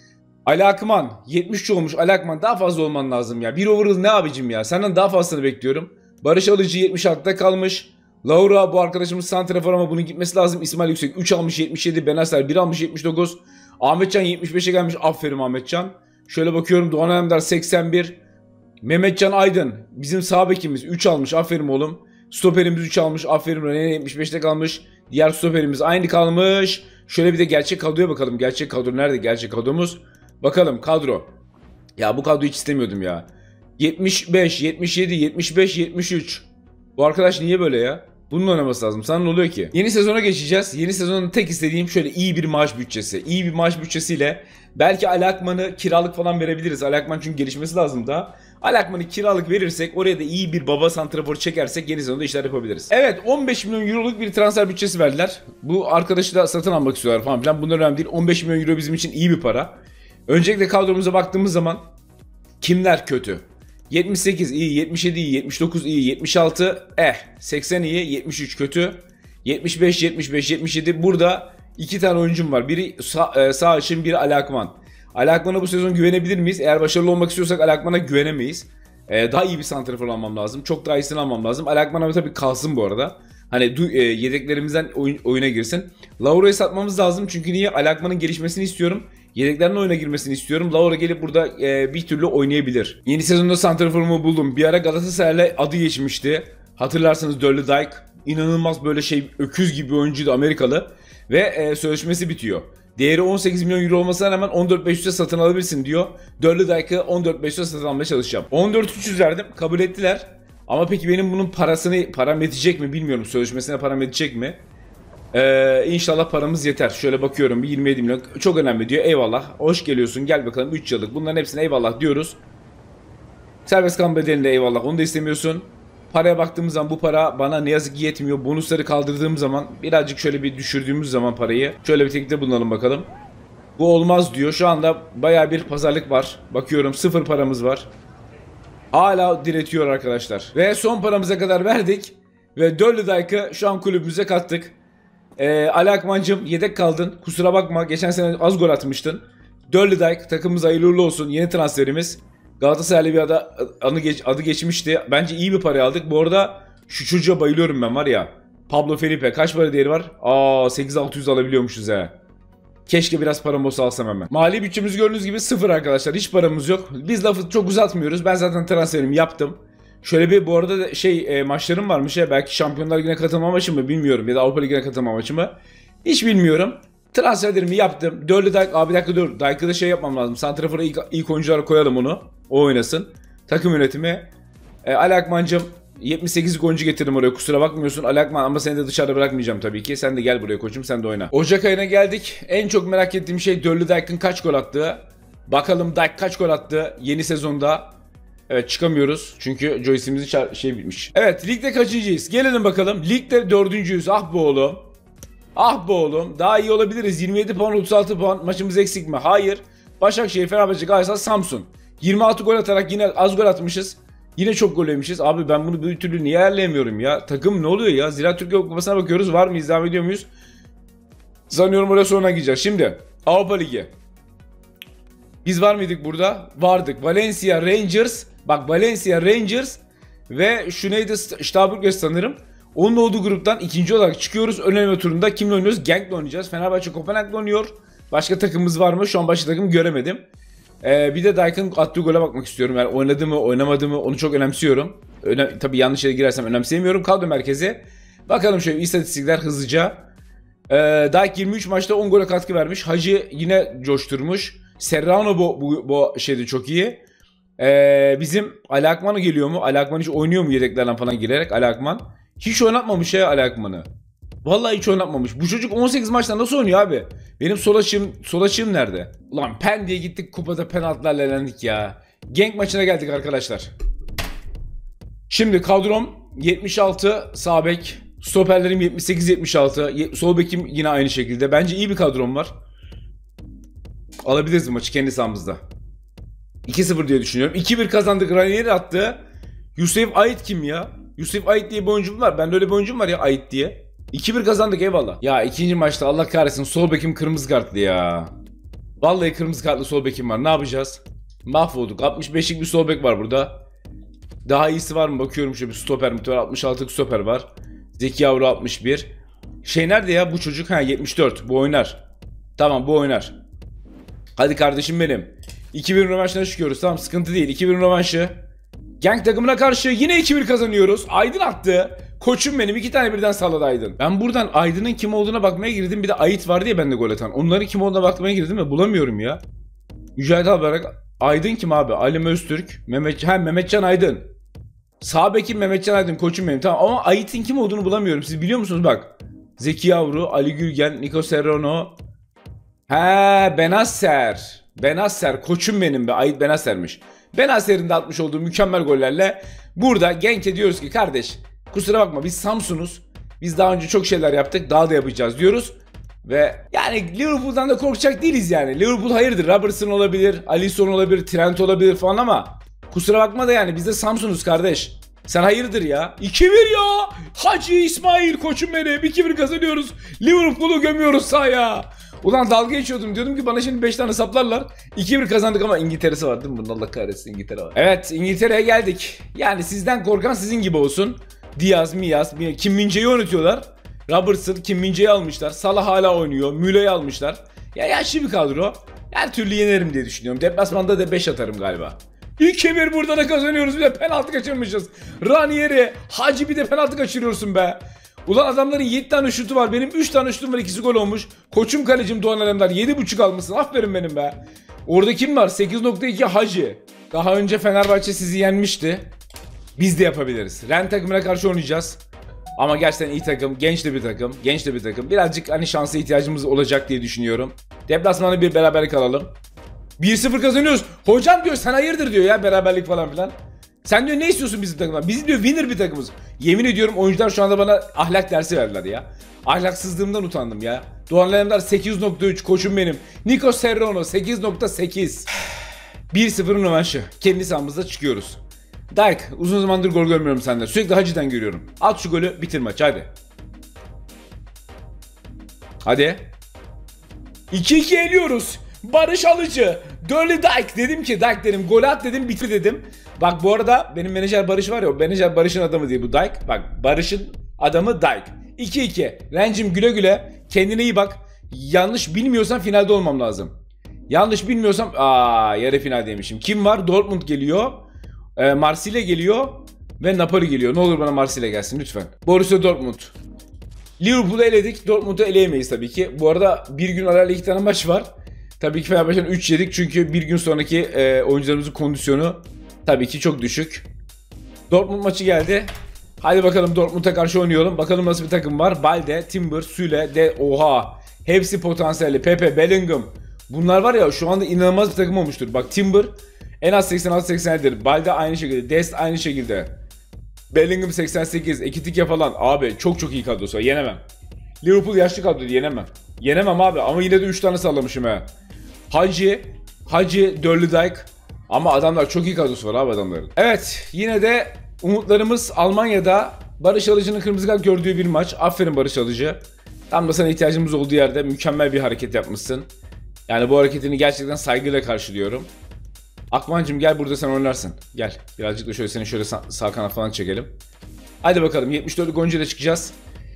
Ali Akman yetmiş üç olmuş. Ali Akman daha fazla olman lazım ya. Bir overall ne abicim ya? Senden daha fazlasını bekliyorum. Barış Alıcı yetmiş altıda kalmış. Laura bu arkadaşımız santrafor ama bunun gitmesi lazım. İsmail Yüksek üç almış yetmiş yedi. Benaser bir almış yetmiş dokuz. Ahmetcan yetmiş beşe gelmiş. Aferin Ahmetcan. Şöyle bakıyorum Doğan Alemdar seksen bir. Mehmetcan Aydın bizim sağ bekimiz üç almış. Aferin oğlum. Stoperimiz üç almış. Aferin René yetmiş beşte kalmış. Diğer stoperimiz aynı kalmış. Şöyle bir de gerçek kadroya bakalım. Gerçek kadro nerede? Gerçek kadromuz. Bakalım kadro. Ya bu kadroyu hiç istemiyordum ya. yetmiş beş, yetmiş yedi, yetmiş beş, yetmiş üç. Bu arkadaş niye böyle ya? Bunun oynaması lazım. Sana ne oluyor ki? Yeni sezona geçeceğiz. Yeni sezonun tek istediğim şöyle iyi bir maaş bütçesi. İyi bir maaş bütçesiyle belki Ali Akman'ı kiralık falan verebiliriz. Ali Akman çünkü gelişmesi lazım da. Ali Akman'ı kiralık verirsek oraya da iyi bir baba santrafor çekersek yeni sezonda işler yapabiliriz. Evet on beş milyon euroluk bir transfer bütçesi verdiler. Bu arkadaşı da satın almak istiyorlar falan filan. Bunlar önemli değil. on beş milyon euro bizim için iyi bir para. Öncelikle kadromuza baktığımız zaman kimler kötü? yetmiş sekiz iyi, yetmiş yedi iyi, yetmiş dokuz iyi, yetmiş altı eh, seksen iyi, yetmiş üç kötü, yetmiş beş, yetmiş beş, yetmiş yedi. Burada iki tane oyuncum var. Biri sağ, sağ için, biri Ali Akman. Ali Akman'a bu sezon güvenebilir miyiz? Eğer başarılı olmak istiyorsak Ali Akman'a güvenemeyiz. Ee, daha iyi bir santrafor almam lazım. Çok daha iyisini almam lazım. Ali Akman tabii kalsın bu arada. Hani e, yedeklerimizden oyun, oyuna girsin. Laura'yı satmamız lazım çünkü niye? Ali Akman'ın gelişmesini istiyorum. Yedeklerinin oyuna girmesini istiyorum. Laura gelip burada e, bir türlü oynayabilir. Yeni sezonda santraforumu buldum. Bir ara Galatasaray'la adı geçmişti. Hatırlarsanız Dörlü Dijk. İnanılmaz böyle şey öküz gibi bir oyuncuydu, Amerikalı. Ve e, sözleşmesi bitiyor. Değeri on sekiz milyon euro olmasına rağmen on dört bin beş yüze satın alabilirsin diyor. Dörlü Dyk'ı on dört bin beş yüze satın almaya çalışacağım. on dört bin üç yüz verdim. Kabul ettiler. Ama peki benim bunun parasını param yetecek mi bilmiyorum. Sözleşmesine param yetecek mi? Ee, inşallah paramız yeter. Şöyle bakıyorum bir yirmi yedi milyon. Çok önemli diyor. Eyvallah. Hoş geliyorsun. Gel bakalım üç yıllık. Bunların hepsine eyvallah diyoruz. Serbest kalan bedelinde eyvallah. Onu da istemiyorsun. Paraya baktığımız zaman bu para bana ne yazık ki yetmiyor. Bonusları kaldırdığım zaman birazcık şöyle bir düşürdüğümüz zaman parayı. Şöyle bir teklifte bulunalım bakalım. Bu olmaz diyor. Şu anda baya bir pazarlık var. Bakıyorum sıfır paramız var. Hala diretiyor arkadaşlar. Ve son paramıza kadar verdik. Ve Dörlü Dyk'ı şu an kulübümüze kattık. Ee, Ali Akman'cım yedek kaldın. Kusura bakma. Geçen sene az gol atmıştın. Dörlü Dyke takımımız hayırlı uğurlu olsun. Yeni transferimiz. Galatasaray'la bir adı, adı, geç, adı geçmişti. Bence iyi bir para aldık. Bu arada şu çocuğa bayılıyorum ben var ya. Pablo Felipe. Kaç para değeri var? Aa sekiz bin altı yüz alabiliyormuşuz he. Keşke biraz param olsa alsam hemen. Mali bütçemiz gördüğünüz gibi sıfır arkadaşlar. Hiç paramız yok. Biz lafı çok uzatmıyoruz. Ben zaten transferimi yaptım. Şöyle bir bu arada da şey e, maçlarım varmış ya. Belki Şampiyonlar Ligi'ne katılma maçı mı bilmiyorum. Ya da Avrupa Ligi'ne katılma maçı mı. Hiç bilmiyorum. Transferlerimi yaptım. Dörlü Dyke. Abi bir dakika dur. Dyke'ı da şey yapmam lazım. Santrafor'a ilk, ilk oyunculara koyalım onu. O oynasın. Takım yönetimi. E, Ali Akman'cım yetmiş sekiz oyuncu getirdim oraya. Kusura bakmıyorsun Ali Akman ama seni de dışarıda bırakmayacağım tabii ki. Sen de gel buraya koçum, sen de oyna. Ocak ayına geldik. En çok merak ettiğim şey Dörlü Dyke'ın kaç gol attığı. Bakalım Dyke kaç gol attı yeni sezonda. Evet çıkamıyoruz çünkü joystick'imizin şey bitmiş. Evet ligde kaçıncıyız? Gelelim bakalım. Ligde dördüncüyüz. Ah be oğlum. Ah be oğlum. Daha iyi olabiliriz. yirmi yedi puan, otuz altı puan. Maçımız eksik mi? Hayır. Başakşehir, Fenerbahçe, Galatasaray, Samsun. yirmi altı gol atarak yine az gol atmışız. Yine çok gol yemişiz. Abi ben bunu bir türlü niye ayarlayamıyorum ya? Takım ne oluyor ya? Ziraat Türkiye Kupası'na bakıyoruz. Var mıyız? Devam ediyor muyuz? Sanıyorum oraya sonra gideceğiz. Şimdi Avrupa Ligi. Biz var mıydık burada? Vardık. Valencia Rangers. Bak Valencia Rangers ve şu neydi? Starbucks sanırım. Onun olduğu gruptan ikinci olarak çıkıyoruz. Ön eleme turunda kimle oynuyoruz? Genk'le oynayacağız. Fenerbahçe Kopenhag'la oynuyor. Başka takımımız var mı? Şu an başka takım göremedim. Ee, bir de Dyke'ın attığı gole bakmak istiyorum. Yani oynadı mı oynamadı mı onu çok önemsiyorum. Önem Tabii yanlış yere girersem önemseyemiyorum. Kadro merkezi. Bakalım şöyle istatistikler hızlıca. Ee, Dyke yirmi üç maçta on gole katkı vermiş. Hacı yine coşturmuş. Serrano bu, bu, bu şeyde çok iyi. Ee, bizim Ali Akman geliyor mu? Ali Akman hiç oynuyor mu yedeklerden falan girerek? Ali Akman. Hiç oynatmamış ya Ali Akman'ı. Vallahi hiç oynatmamış. Bu çocuk on sekiz maçta nasıl oynuyor abi? Benim sol açığım, sol açığım nerede? Ulan pen diye gittik kupada penaltılarla elendik ya. Genk maçına geldik arkadaşlar. Şimdi kadrom yetmiş altı sağ bek. Stoperlerim yetmiş sekiz yetmiş altı. Sol bekim yine aynı şekilde. Bence iyi bir kadrom var. Alabiliriz bu maçı kendi sahamızda. iki sıfır diye düşünüyorum. iki bir kazandık. Ranieri attı. Yusuf Ait kim ya? Yusuf Ait diye bir oyuncum var. Bende öyle bir oyuncum var ya, Ait diye. iki bir kazandık eyvallah. Ya ikinci maçta Allah kahretsin sol bekim kırmızı kartlı ya. Vallahi kırmızı kartlı sol bekim var. Ne yapacağız? Mahvolduk. altmış beşlik bir sol bek var burada. Daha iyisi var mı? Bakıyorum şöyle bir stoper mi var. altmış altılık stoper var. Zeki Yavru altmış bir. Şey nerede ya bu çocuk? Ha yetmiş dört. Bu oynar. Tamam bu oynar. Hadi kardeşim benim. iki bir rövanşına çıkıyoruz. Tamam sıkıntı değil. iki bir rövanşı. Genk takımına karşı yine iki bir kazanıyoruz. Aydın attı. Koçum benim iki tane birden salladı Aydın. Ben buradan Aydın'ın kim olduğuna bakmaya girdim. Bir de Ait var diye bende gol atan. Onların kim olduğuna bakmaya girdim ve bulamıyorum ya. Mücahit Albayrak. Aydın kim abi? Ali Öztürk. Mehmet, ha, Mehmetcan Aydın. Sağ bekim Mehmetcan Aydın koçum benim. Tamam ama Ait'in kim olduğunu bulamıyorum. Siz biliyor musunuz bak. Zeki Yavru, Ali Gülgen, Nico Serrano. He Benasser. Benasser koçum benim be. Ait Benasser'miş. Benasser'in de atmış olduğu mükemmel gollerle burada Genk'e diyoruz ki kardeş kusura bakma biz Samsun'uz. Biz daha önce çok şeyler yaptık. Daha da yapacağız diyoruz. Ve yani Liverpool'dan da korkacak değiliz yani. Liverpool hayırdır. Robertson olabilir, Alisson olabilir, Trent olabilir falan ama kusura bakma da yani biz de Samsun'uz kardeş. Sen hayırdır ya? iki bir ya. Hacı İsmail koçum benim. iki bir kazanıyoruz. Liverpool'u gömüyoruz sahaya. Ulan dalga geçiyordum. Diyordum ki bana şimdi beş tane saplarlar. iki bir kazandık ama İngiltere'si var değil mi? Bunun Allah kahretsin İngiltere var. Evet İngiltere'ye geldik. Yani sizden korkan sizin gibi olsun. Diaz, Miaz, Kim Min-jae'yi oynatıyorlar. Robertson, Kim Min-jae'yi almışlar. Salah hala oynuyor. Müller'i almışlar. Ya yaşlı bir kadro. Her türlü yenerim diye düşünüyorum. Deplasmanda da beş atarım galiba. iki bir burada da kazanıyoruz. Bir de penaltı kaçırmışız. Ranieri, Hacı bir de penaltı kaçırıyorsun be. Ulan adamların yedi tane şutu var. Benim üç tane şutum var. ikisi gol olmuş. Koçum kalecim Doğan Alemdar. yedi buçuk almışsın. Aferin benim be. Orada kim var? sekiz nokta iki Hacı. Daha önce Fenerbahçe sizi yenmişti. Biz de yapabiliriz. Ren takımına karşı oynayacağız. Ama gerçekten iyi takım. Genç de bir takım. Genç de bir takım. Birazcık hani şansa ihtiyacımız olacak diye düşünüyorum. Deplasmanda bir beraberlik alalım. bir sıfır kazanıyoruz. Hocam diyor sen hayırdır diyor ya beraberlik falan filan. Sen diyor ne istiyorsun bizim takımdan? Biz diyor winner bir takımız. Yemin ediyorum oyuncular şu anda bana ahlak dersi verdiler ya. Ahlaksızlığımdan utandım ya. Doğan Alemdar sekiz nokta üç koçum benim. Nico Serrano sekiz nokta sekiz. bir sıfırın rövanşı. Kendi sahamızda çıkıyoruz. Dijk uzun zamandır gol görmüyorum senden. Sürekli Hacı'dan görüyorum. At şu golü bitir maç hadi. Hadi. iki iki eliyoruz. Barış Alıcı. Dirty Dijk. Dedim ki Dijk dedim. Gol at dedim bitir dedim. Bak bu arada benim menajer Barış var ya. O menajer Barış'ın adamı değil bu Dijk. Bak Barış'ın adamı Dijk. iki iki. Rencim güle güle. Kendine iyi bak. Yanlış bilmiyorsam finalde olmam lazım. Yanlış bilmiyorsam. Aa yarı finaldeymişim. Kim var? Dortmund geliyor. Ee, Marsilya geliyor. Ve Napoli geliyor. Ne olur bana Marsilya gelsin lütfen. Borussia Dortmund. Liverpool'u eledik. Dortmund'u eleyemeyiz tabii ki. Bu arada bir gün arayla iki tane maç var. Tabii ki Fenerbahçe'den üç yedik çünkü bir gün sonraki e, oyuncularımızın kondisyonu tabii ki çok düşük. Dortmund maçı geldi. Hadi bakalım Dortmund'a karşı oynayalım. Bakalım nasıl bir takım var. Balde, Timber, Süle, de oha. Hepsi potansiyelli. Pepe, Bellingham. Bunlar var ya şu anda inanılmaz bir takım olmuştur. Bak Timber en az seksen altı seksen yedidir. Balde aynı şekilde. Dest aynı şekilde. Bellingham seksen sekiz. Ekitike falan. Abi çok çok iyi kadrosu var. Yenemem. Liverpool yaşlı kadro yenemem. Yenemem abi ama yine de üç tane sallamışım he. Hacı, Hacı, Dirty Dijk. Ama adamlar çok iyi kadrosu var abi adamların. Evet yine de umutlarımız Almanya'da Barış Alıcı'nın kırmızı kart gördüğü bir maç. Aferin Barış Alıcı. Tam da sana ihtiyacımız olduğu yerde mükemmel bir hareket yapmışsın. Yani bu hareketini gerçekten saygıyla karşılıyorum. Akmancığım gel burada sen oynarsın. Gel birazcık da şöyle seni şöyle sağ, sağ kanat falan çekelim. Hadi bakalım yetmiş dörtlük Gonca'da çıkacağız.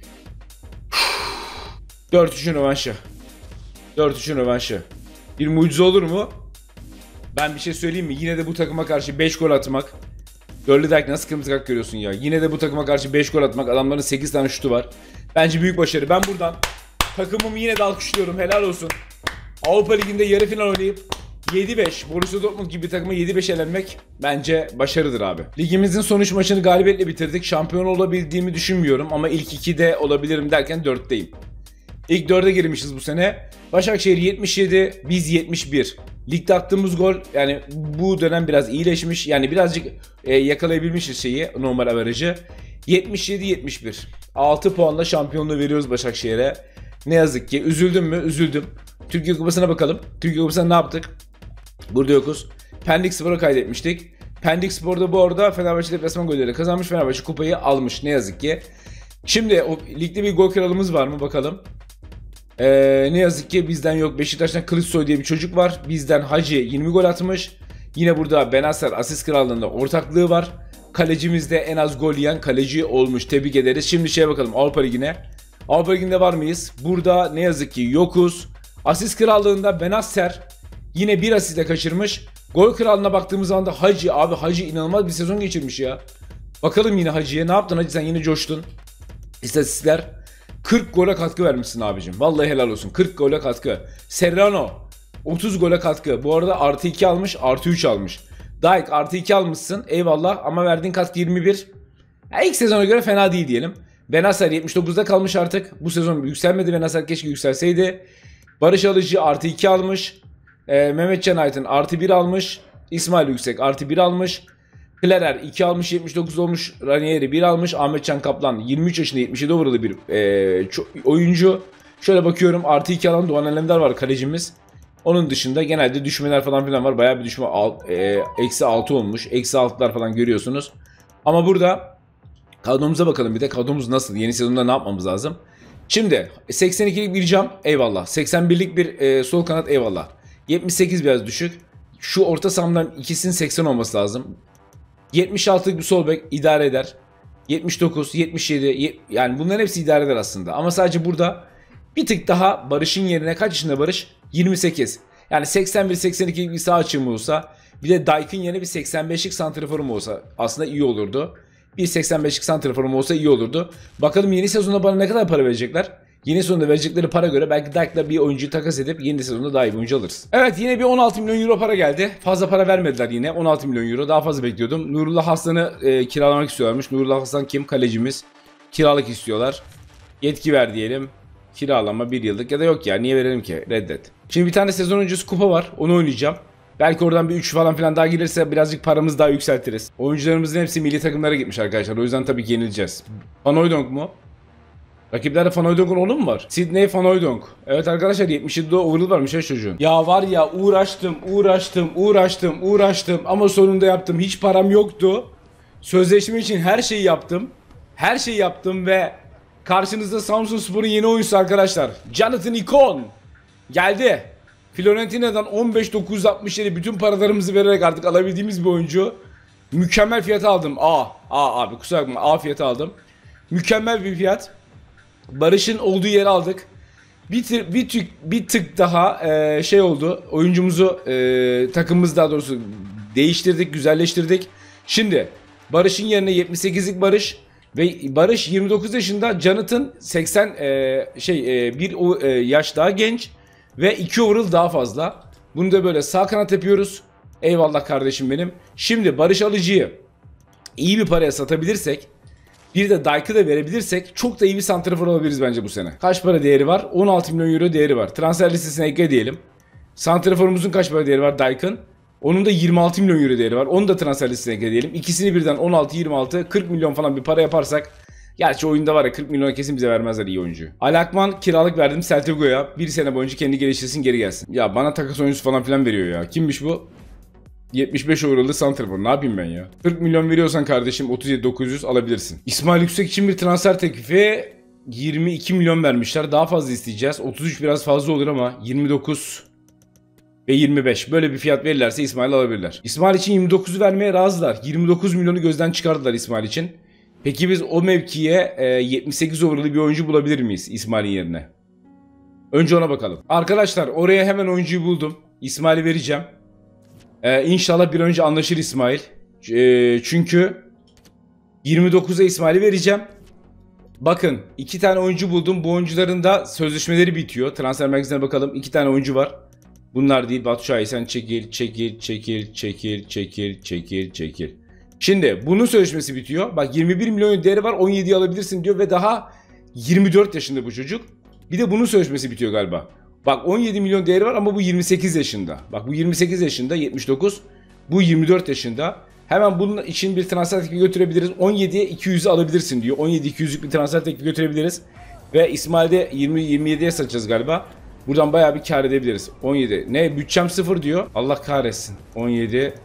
dört üçün rövanşı. dört üçün rövanşı. Bir mucize olur mu? Ben bir şey söyleyeyim mi? Yine de bu takıma karşı beş gol atmak. Dirty Dijk nasıl kırmızı kart görüyorsun ya? Yine de bu takıma karşı beş gol atmak. Adamların sekiz tane şutu var. Bence büyük başarı. Ben buradan takımımı yine de alkışlıyorum. Helal olsun. Avrupa Ligi'nde yarı final oynayıp yedi beş. Borussia Dortmund gibi bir takıma yedi beş elenmek bence başarıdır abi. Ligimizin son üç maçını galibiyetle bitirdik. Şampiyon olabildiğimi düşünmüyorum ama ilk ikide olabilirim derken dörtteyim. İlk dörde girmişiz bu sene. Başakşehir yetmiş yedi, biz yetmiş bir. Ligde attığımız gol yani bu dönem biraz iyileşmiş. Yani birazcık e, yakalayabilmişiz şeyi, normal averajı. yetmiş yedi yetmiş bir. altı puanla şampiyonluğu veriyoruz Başakşehir'e. Ne yazık ki. Üzüldüm mü? Üzüldüm. Türkiye Kupası'na bakalım. Türkiye Kupası'na ne yaptık? Burada yokuz. Pendik Spor'a kaydetmiştik. Pendik Spor'da bu arada Fenerbahçe deplasman golleri kazanmış. Fenerbahçe kupayı almış ne yazık ki. Şimdi o ligde bir gol kralımız var mı bakalım. Ee, ne yazık ki bizden yok. Beşiktaş'tan Kılıçsoy diye bir çocuk var. Bizden Hacı yirmi gol atmış. Yine burada Benacer asist krallığında ortaklığı var. Kalecimizde en az gol yiyen kaleci olmuş. Tebrik ederiz. Şimdi şeye bakalım Avrupa Ligi'ne. Avrupa Ligi'nde var mıyız? Burada ne yazık ki yokuz. Asist krallığında Benacer yine bir asistle kaçırmış. Gol krallığına baktığımız zaman da Hacı. Abi Hacı inanılmaz bir sezon geçirmiş ya. Bakalım yine Hacı'ya. Ne yaptın Hacı, sen yine coştun. İstatistikler. kırk gole katkı vermişsin abicim. Vallahi helal olsun. kırk gole katkı. Serrano otuz gole katkı. Bu arada artı iki almış, artı üç almış. Dijk artı iki almışsın. Eyvallah ama verdiğin katkı yirmi bir. Ya ilk sezona göre fena değil diyelim. Benacer yetmiş dokuzda kalmış artık. Bu sezon yükselmedi. Benacer keşke yükselseydi. Barış Alıcı artı iki almış. Ee, Mehmet Can Aydın artı bir almış. İsmail Yüksek artı bir almış. Klerer iki almış, yetmiş dokuz olmuş. Ranieri bir almış. Ahmet Can Kaplan yirmi üç yaşında yetmiş yedi overall'lı bir e, oyuncu. Şöyle bakıyorum, artı iki alan Doğan Alemdar var kalecimiz. Onun dışında genelde düşmeler falan filan var. Bayağı bir düşme, eksi altı olmuş. Eksi altılar falan görüyorsunuz. Ama burada kadromuza bakalım bir de. Kadromuz nasıl? Yeni sezonda ne yapmamız lazım? Şimdi seksen ikilik bir cam eyvallah. seksen birlik bir e, sol kanat eyvallah. yetmiş sekiz biraz düşük. Şu orta sahamdan ikisinin seksen olması lazım. yetmiş altılık bir sol bek idare eder. yetmiş dokuz, yetmiş yedi yani bunların hepsi idare eder aslında. Ama sadece burada bir tık daha Barış'ın yerine kaç yaşında Barış? yirmi sekiz. Yani seksen bir seksen ikilik bir sağ açığım olsa, bir de Dyk'ın yerine bir seksen beşlik santraforum olsa aslında iyi olurdu. Bir seksen beşlik santraforum olsa iyi olurdu. Bakalım yeni sezonda bana ne kadar para verecekler? Yeni sezonda verecekleri para göre belki Dyk'la bir oyuncuyu takas edip yeni sezonda daha iyi bir oyuncu alırız. Evet, yine bir on altı milyon euro para geldi. Fazla para vermediler yine. on altı milyon euro. Daha fazla bekliyordum. Nurullah Hasan'ı e, kiralamak istiyorlarmış. Nurullah Hasan kim? Kalecimiz. Kiralık istiyorlar. Yetki ver diyelim. Kiralama bir yıllık ya da yok ya. Niye verelim ki? Reddet. Şimdi bir tane sezon öncesi kupa var. Onu oynayacağım. Belki oradan bir üç falan filan daha gelirse birazcık paramızı daha yükseltiriz. Oyuncularımızın hepsi milli takımlara gitmiş arkadaşlar. O yüzden tabii ki yenileceğiz. Van Hooijdonk mu? Rakiplerde Van Hooijdonk'un oğlu mu var? Sydney Van Hooijdonk. Evet arkadaşlar, yetmiş yedi overall varmış ya çocuğun. Ya var ya, uğraştım uğraştım uğraştım uğraştım ama sonunda yaptım. Hiç param yoktu. Sözleşme için her şeyi yaptım. Her şeyi yaptım ve karşınızda Samsunspor'un yeni oyuncusu arkadaşlar. Jonathan Ikon. Geldi. Fiorentina'dan on beş bin dokuz yüz altmış yedi bütün paralarımızı vererek artık alabildiğimiz bir oyuncu. Mükemmel fiyata aldım. A. A abi kusura bakma, A fiyata aldım. Mükemmel bir fiyat. Barış'ın olduğu yeri aldık. Bir, tık, bir, tık, bir tık daha e, şey oldu. Oyuncumuzu e, takımımız daha doğrusu değiştirdik, güzelleştirdik. Şimdi Barış'ın yerine yetmiş sekizlik Barış ve Barış yirmi dokuz yaşında, Jonathan seksen e, şey e, bir e, yaş daha genç ve iki overall daha fazla. Bunu da böyle sağ kanat yapıyoruz. Eyvallah kardeşim benim. Şimdi Barış Alıcı'yı iyi bir paraya satabilirsek, bir de Dyk'ı da verebilirsek çok da iyi bir santrafor olabiliriz bence bu sene. Kaç para değeri var? on altı milyon euro değeri var. Transfer listesine ekle diyelim. Santraforumuzun kaç para değeri var Dyk'ın? Onun da yirmi altı milyon euro değeri var. Onu da transfer listesine ekle diyelim. İkisini birden on altı yirmi altı kırk milyon falan bir para yaparsak. Gerçi oyunda var ya, kırk milyona kesin bize vermezler iyi oyuncu. Ali Akman kiralık verdim Celtigo'ya. Bir sene boyunca kendi geliştirsin, geri gelsin. Ya bana takas oyuncusu falan filan veriyor ya. Kimmiş bu? yetmiş beş overall'lı santrafor. Ne yapayım ben ya? kırk milyon veriyorsan kardeşim otuz yedi bin dokuz yüz alabilirsin. İsmail Yüksek için bir transfer teklifi yirmi iki milyon vermişler. Daha fazla isteyeceğiz. otuz üç biraz fazla olur ama yirmi dokuz ve yirmi beş. Böyle bir fiyat verirlerse İsmail alabilirler. İsmail için yirmi dokuzu vermeye razılar. yirmi dokuz milyonu gözden çıkardılar İsmail için. Peki biz o mevkiye e, yetmiş sekiz overall'lı bir oyuncu bulabilir miyiz İsmail'in yerine? Önce ona bakalım. Arkadaşlar oraya hemen oyuncuyu buldum. İsmail'i vereceğim. Ee, İnşallah bir önce anlaşır İsmail. Ee, çünkü yirmi dokuza İsmail'i vereceğim. Bakın iki tane oyuncu buldum. Bu oyuncuların da sözleşmeleri bitiyor. Transfer merkezine bakalım. iki tane oyuncu var. Bunlar değil. Batu Şahin sen çekil, çekil, çekil, çekil, çekil, çekil, çekil. Şimdi bunun sözleşmesi bitiyor. Bak yirmi bir milyon değeri var. on yediyi alabilirsin diyor ve daha yirmi dört yaşında bu çocuk. Bir de bunun sözleşmesi bitiyor galiba. Bak on yedi milyon değeri var ama bu yirmi sekiz yaşında. Bak bu yirmi sekiz yaşında, yetmiş dokuz. Bu yirmi dört yaşında. Hemen bunun için bir transfer teklifi götürebiliriz. on yediye iki yüzü alabilirsin diyor. on yedi iki yüzlük bir transfer teklifi götürebiliriz. Ve İsmail'de yirmi yirmi yediye satacağız galiba. Buradan bayağı bir kar edebiliriz. on yedi. Ne? Bütçem sıfır diyor. Allah kahretsin. on yedi.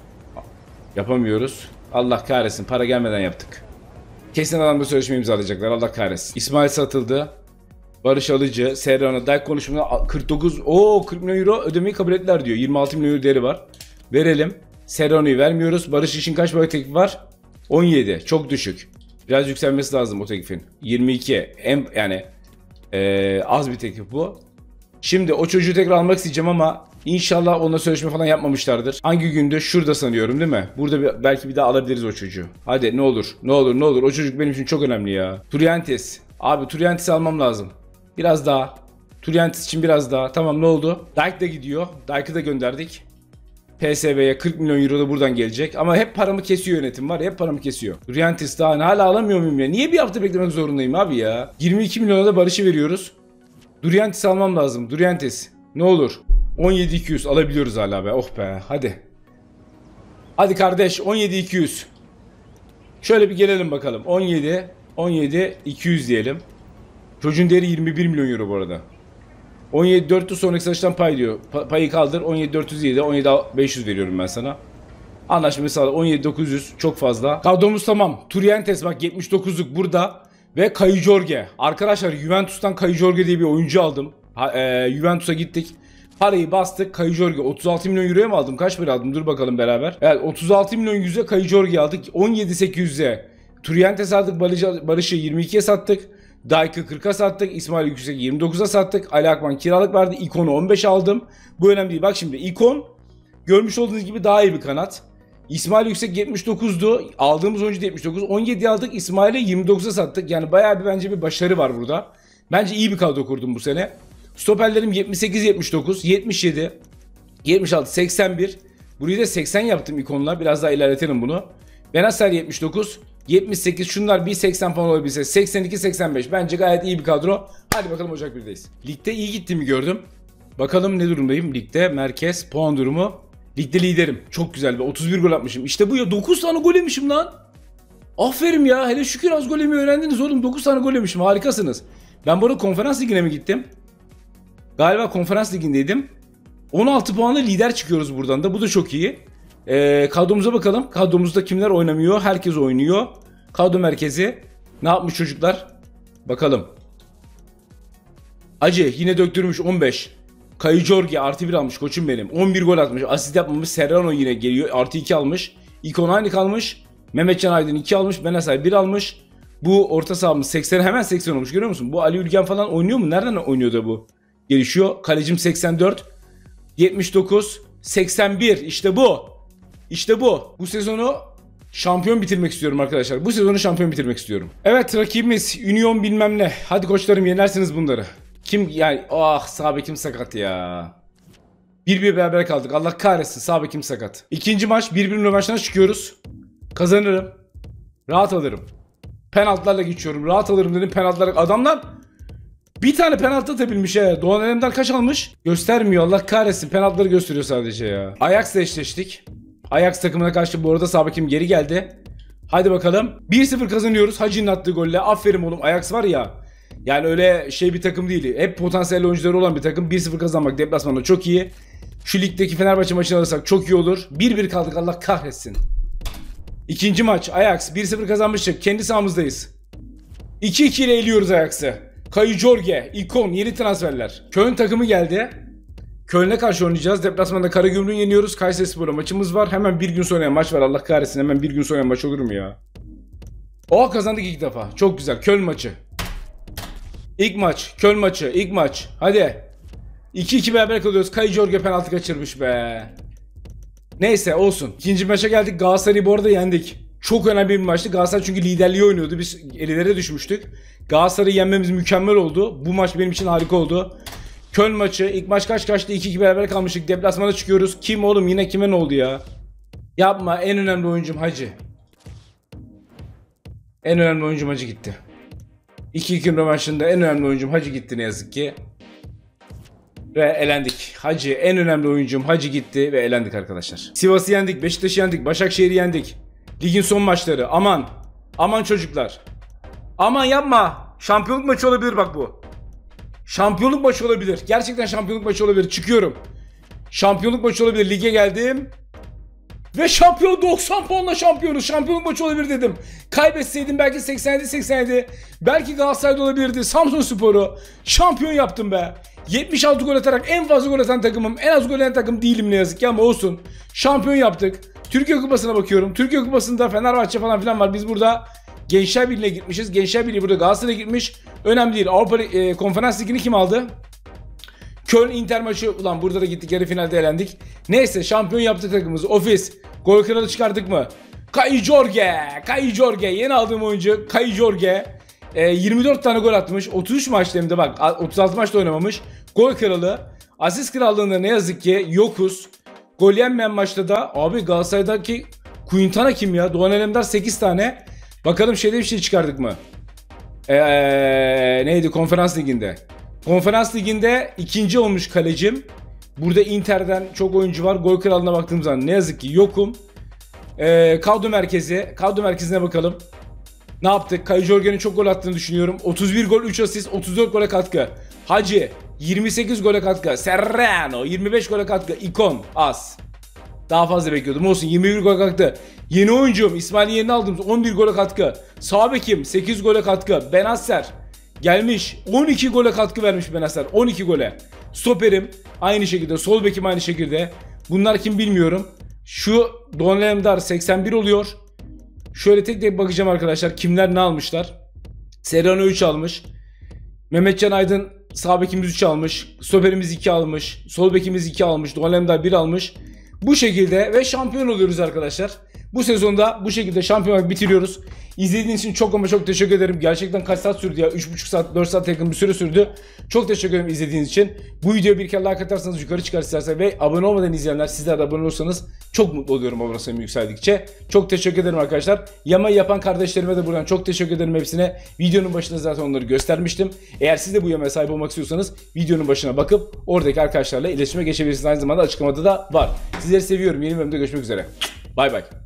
Yapamıyoruz. Allah kahretsin. Para gelmeden yaptık. Kesin adamla sözleşme imzalayacaklar. Allah kahretsin. İsmail satıldı. Barış Alıcı, Serrano, Dijk konuşmada kırk dokuz, o kırk milyon euro ödemeyi kabul ettiler diyor. yirmi altı milyon euro değeri var. Verelim. Serrano'yu vermiyoruz. Barış için kaç para teklif var? on yedi. Çok düşük. Biraz yükselmesi lazım o teklifin. yirmi iki. En, yani ee, az bir teklif bu. Şimdi o çocuğu tekrar almak isteyeceğim ama inşallah onunla sözleşme falan yapmamışlardır. Hangi günde? Şurada sanıyorum değil mi? Burada bir, belki bir daha alabiliriz o çocuğu. Hadi ne olur. Ne olur ne olur. O çocuk benim için çok önemli ya. Turiantes. Abi Turiantes'i almam lazım. Biraz daha. Turiantes için biraz daha. Tamam ne oldu? Dijk de gidiyor. Dyk'ı da gönderdik. P S V'ye kırk milyon euro da buradan gelecek. Ama hep paramı kesiyor yönetim var. Hep paramı kesiyor. Turiantes daha hala alamıyor muyum ya? Niye bir hafta beklemek zorundayım abi ya? yirmi iki milyona da Barış'ı veriyoruz. Turiantes almam lazım. Turiantes. Ne olur. on yedi iki yüz alabiliyoruz hala be. Oh be. Hadi. Hadi kardeş. on yedi iki yüz. Şöyle bir gelelim bakalım. on yedi. on yedi iki yüz diyelim. Çocuğun değeri yirmi bir milyon euro bu arada. on yedi dört yüz sonraki satıştan pay diyor. Pa payı kaldır. on yedi dört yüz yedi. on yedi beş yüz veriyorum ben sana. Anlaşmayı sağla. on yedi dokuz yüz çok fazla. Kadromuz tamam. Turiantes bak yetmiş dokuzluk burada. Ve Caio Jorge. Arkadaşlar Juventus'tan Caio Jorge diye bir oyuncu aldım. Ha, e, Juventus'a gittik. Parayı bastık. Caio Jorge. otuz altı milyon euroya mı aldım? Kaç para aldım? Dur bakalım beraber. Evet otuz altı milyon yüze Caio Jorge aldık. on yedi sekiz yüze Turiantes aldık. Barış'ı yirmi ikiye sattık. Dyk'ı kırka sattık. İsmail Yüksek yirmi dokuza sattık. Ali Akman kiralık vardı. İkon'u on beşe aldım. Bu önemli değil. Bak şimdi İkon görmüş olduğunuz gibi daha iyi bir kanat. İsmail Yüksek yetmiş dokuzdu. Aldığımız oyuncu da yetmiş dokuz. on yediye aldık. İsmail'e yirmi dokuza sattık. Yani bayağı bir bence bir başarı var burada. Bence iyi bir kadro kurdum bu sene. Stoperlerim yetmiş sekiz yetmiş dokuz. yetmiş yedi. yetmiş altı seksen bir. Burayı da seksen yaptım ikonla. Biraz daha ilerletelim bunu. Benacer yetmiş dokuz. yetmiş sekiz. Şunlar bir seksen falan olabilse. seksen iki seksen beş. Bence gayet iyi bir kadro. Hadi bakalım Ocak birdeyiz. Ligde iyi gittiğimi gördüm. Bakalım ne durumdayım ligde. Merkez puan durumu. Ligde liderim. Çok güzel. otuz bir gol atmışım. İşte bu ya. dokuz tane gol yemişim lan. Aferin ya. Hele şükür az gol yemeyi öğrendiniz oğlum. dokuz tane gol yemişim. Harikasınız. Ben bu arada konferans ligine mi gittim? Galiba konferans ligindeydim. on altı puanla lider çıkıyoruz buradan da. Bu da çok iyi. Ee, kadromuza bakalım. Kadromuzda kimler oynamıyor? Herkes oynuyor. Kadro merkezi. Ne yapmış çocuklar? Bakalım. Acı yine döktürmüş on beş. Caio Jorge artı bir almış koçum benim. on bir gol atmış. Asist yapmamış. Serrano yine geliyor. Artı iki almış. İkon aynı kalmış. Mehmetcan Aydın iki almış. Benacer bir almış. Bu orta sahamız seksen hemen seksen olmuş. Görüyor musun? Bu Ali Ülgen falan oynuyor mu? Nereden oynuyor da bu? Gelişiyor. Kalecim seksen dört. yetmiş dokuz. seksen bir. İşte bu. İşte bu. Bu sezonu şampiyon bitirmek istiyorum arkadaşlar. Bu sezonu şampiyon bitirmek istiyorum. Evet rakibimiz Union bilmem ne. Hadi koçlarım yenersiniz bunları. Kim yani ah sağ bekim sakat ya. bir bir beraber kaldık. Allah kahretsin sağ bekim sakat. İkinci maç bir bir rövanşına çıkıyoruz. Kazanırım. Rahat alırım. Penaltılarla geçiyorum. Rahat alırım dedim penaltılarla. Adamlar bir tane penaltı atabilmiş he. Doğan Enem'den kaç almış? Göstermiyor Allah kahretsin. Penaltıları gösteriyor sadece ya. Ajax'la eşleştik. Ajax takımına karşı bu arada sağ bekim geri geldi. Hadi bakalım. bir sıfır kazanıyoruz. Hacı'nın attığı golle. Aferin oğlum. Ajax var ya. Yani öyle şey bir takım değil. Hep potansiyelli oyuncuları olan bir takım. bir sıfır kazanmak deplasmanda çok iyi. Şu ligdeki Fenerbahçe maçını alırsak çok iyi olur. bir bir kaldık Allah kahretsin. İkinci maç Ajax bir sıfır kazanmıştık. Kendi sahamızdayız. iki iki ile eliyoruz Ajax'ı. Caio Jorge, İkon yeni transferler. Köln takımı geldi. Köln'e karşı oynayacağız. Deplasmanda Karagümrük'ü yeniyoruz. Kayserispor'a maçımız var. Hemen bir gün sonra maç var. Allah kahretsin hemen bir gün sonra maç olur mu ya? Oha kazandık ilk defa. Çok güzel. Köln maçı. İlk maç. Köln maçı. İlk maç. Hadi. iki iki beraber kalıyoruz. Caio Jorge penaltı kaçırmış be. Neyse olsun. İkinci maça geldik. Galatasaray'ı bu arada yendik. Çok önemli bir maçtı. Galatasaray çünkü liderliği oynuyordu. Biz elilere düşmüştük. Galatasaray'ı yenmemiz mükemmel oldu. Bu maç benim için harika oldu. Köln maçı. İlk maç kaç kaçtı? iki iki beraber kalmıştık. Deplasmana çıkıyoruz. Kim oğlum? Yine kime ne oldu ya? Yapma. En önemli oyuncum Hacı. En önemli oyuncum Hacı gitti. iki iki rövanşında en önemli oyuncum Hacı gitti ne yazık ki. Ve elendik. Hacı en önemli oyuncum Hacı gitti ve elendik arkadaşlar. Sivas'ı yendik, Beşiktaş'ı yendik, Başakşehir'i yendik. Ligin son maçları. Aman. Aman çocuklar. Aman yapma. Şampiyonluk maçı olabilir bak bu. Şampiyonluk maçı olabilir. Gerçekten şampiyonluk maçı olabilir. Çıkıyorum. Şampiyonluk maçı olabilir. Lige geldim. Ve şampiyon doksan puanla şampiyonuz. Şampiyonluk maçı olabilir dedim. Kaybetseydim belki seksen yedi seksen yedi. Belki Galatasaray'da olabilirdi. Samsunspor'u şampiyon yaptım be. yetmiş altı gol atarak en fazla gol atan takımım. En az gol atan takım değilim ne yazık ki ama olsun. Şampiyon yaptık. Türkiye Kupası'na bakıyorum. Türkiye Kupası'nda Fenerbahçe falan filan var. Biz burada Gençler Birliği'ne gitmişiz. Gençler Birliği burada Galatasaray'a gitmiş. Önemli değil. Avrupa e, Konferans Ligi'ni kim aldı? Köln Inter maçı. Ulan burada da gittik yarı finalde elendik. Neyse şampiyon yaptık takımımızı. Ofis. Gol kralı çıkardık mı? Kai Jorge. Kai Jorge. Yeni aldığım oyuncu Kai Jorge. E, yirmi dört tane gol atmış. otuz üç maçta hem de bak. otuz altı maçta oynamamış. Gol kralı. Asist krallığında ne yazık ki yokuz. Gol yenmeyen maçta da abi Galatasaray'daki Quintana kim ya? Doğan Alemdar sekiz tane. Bakalım şeyde bir şey çıkardık mı? Eee neydi? Konferans Ligi'nde. Konferans Ligi'nde ikinci olmuş kalecim. Burada Inter'den çok oyuncu var. Gol kralına baktığım zaman ne yazık ki yokum. Eee kadro merkezi. Kadro merkezine bakalım. Ne yaptık? Kai Jorge'nin çok gol attığını düşünüyorum. otuz bir gol, üç asist, otuz dört gole katkı. Hacı yirmi sekiz gole katkı. Serrano yirmi beş gole katkı. İkon az. Daha fazla bekliyordum. Olsun yirmi bir gole katkı. Yeni oyuncum İsmail'in yerini aldığımız on bir gole katkı. Sağ bekim sekiz gole katkı. Benasser gelmiş on iki gole katkı vermiş Benasser. on iki gole. Stoperim aynı şekilde. Sol bekim aynı şekilde. Bunlar kim bilmiyorum. Şu Doğan Alemdar seksen bir oluyor. Şöyle tek tek bakacağım arkadaşlar. Kimler ne almışlar? Serrano üç almış. Mehmetcan Aydın sağ bekimiz üç almış. Stoperimiz iki almış. Sol bekimiz iki almış. Doğan Alemdar bir almış. Bu şekilde ve şampiyon oluyoruz arkadaşlar. Bu sezonda bu şekilde şampiyonluk bitiriyoruz. İzlediğiniz için çok ama çok teşekkür ederim. Gerçekten kaç saat sürdü ya? üç buçuk saat, dört saat yakın bir süre sürdü. Çok teşekkür ederim izlediğiniz için. Bu videoya bir kere like atarsanız yukarı çıkar istersen ve abone olmadan izleyenler sizler de abone olursanız çok mutlu oluyorum abone sayım yükseldikçe. Çok teşekkür ederim arkadaşlar. Yamayı yapan kardeşlerime de buradan çok teşekkür ederim hepsine. Videonun başında zaten onları göstermiştim. Eğer siz de bu yamaya sahip olmak istiyorsanız videonun başına bakıp oradaki arkadaşlarla iletişime geçebilirsiniz. Aynı zamanda açıklamada da var. Sizleri seviyorum. Yeni bölümde görüşmek üzere. Bay bay.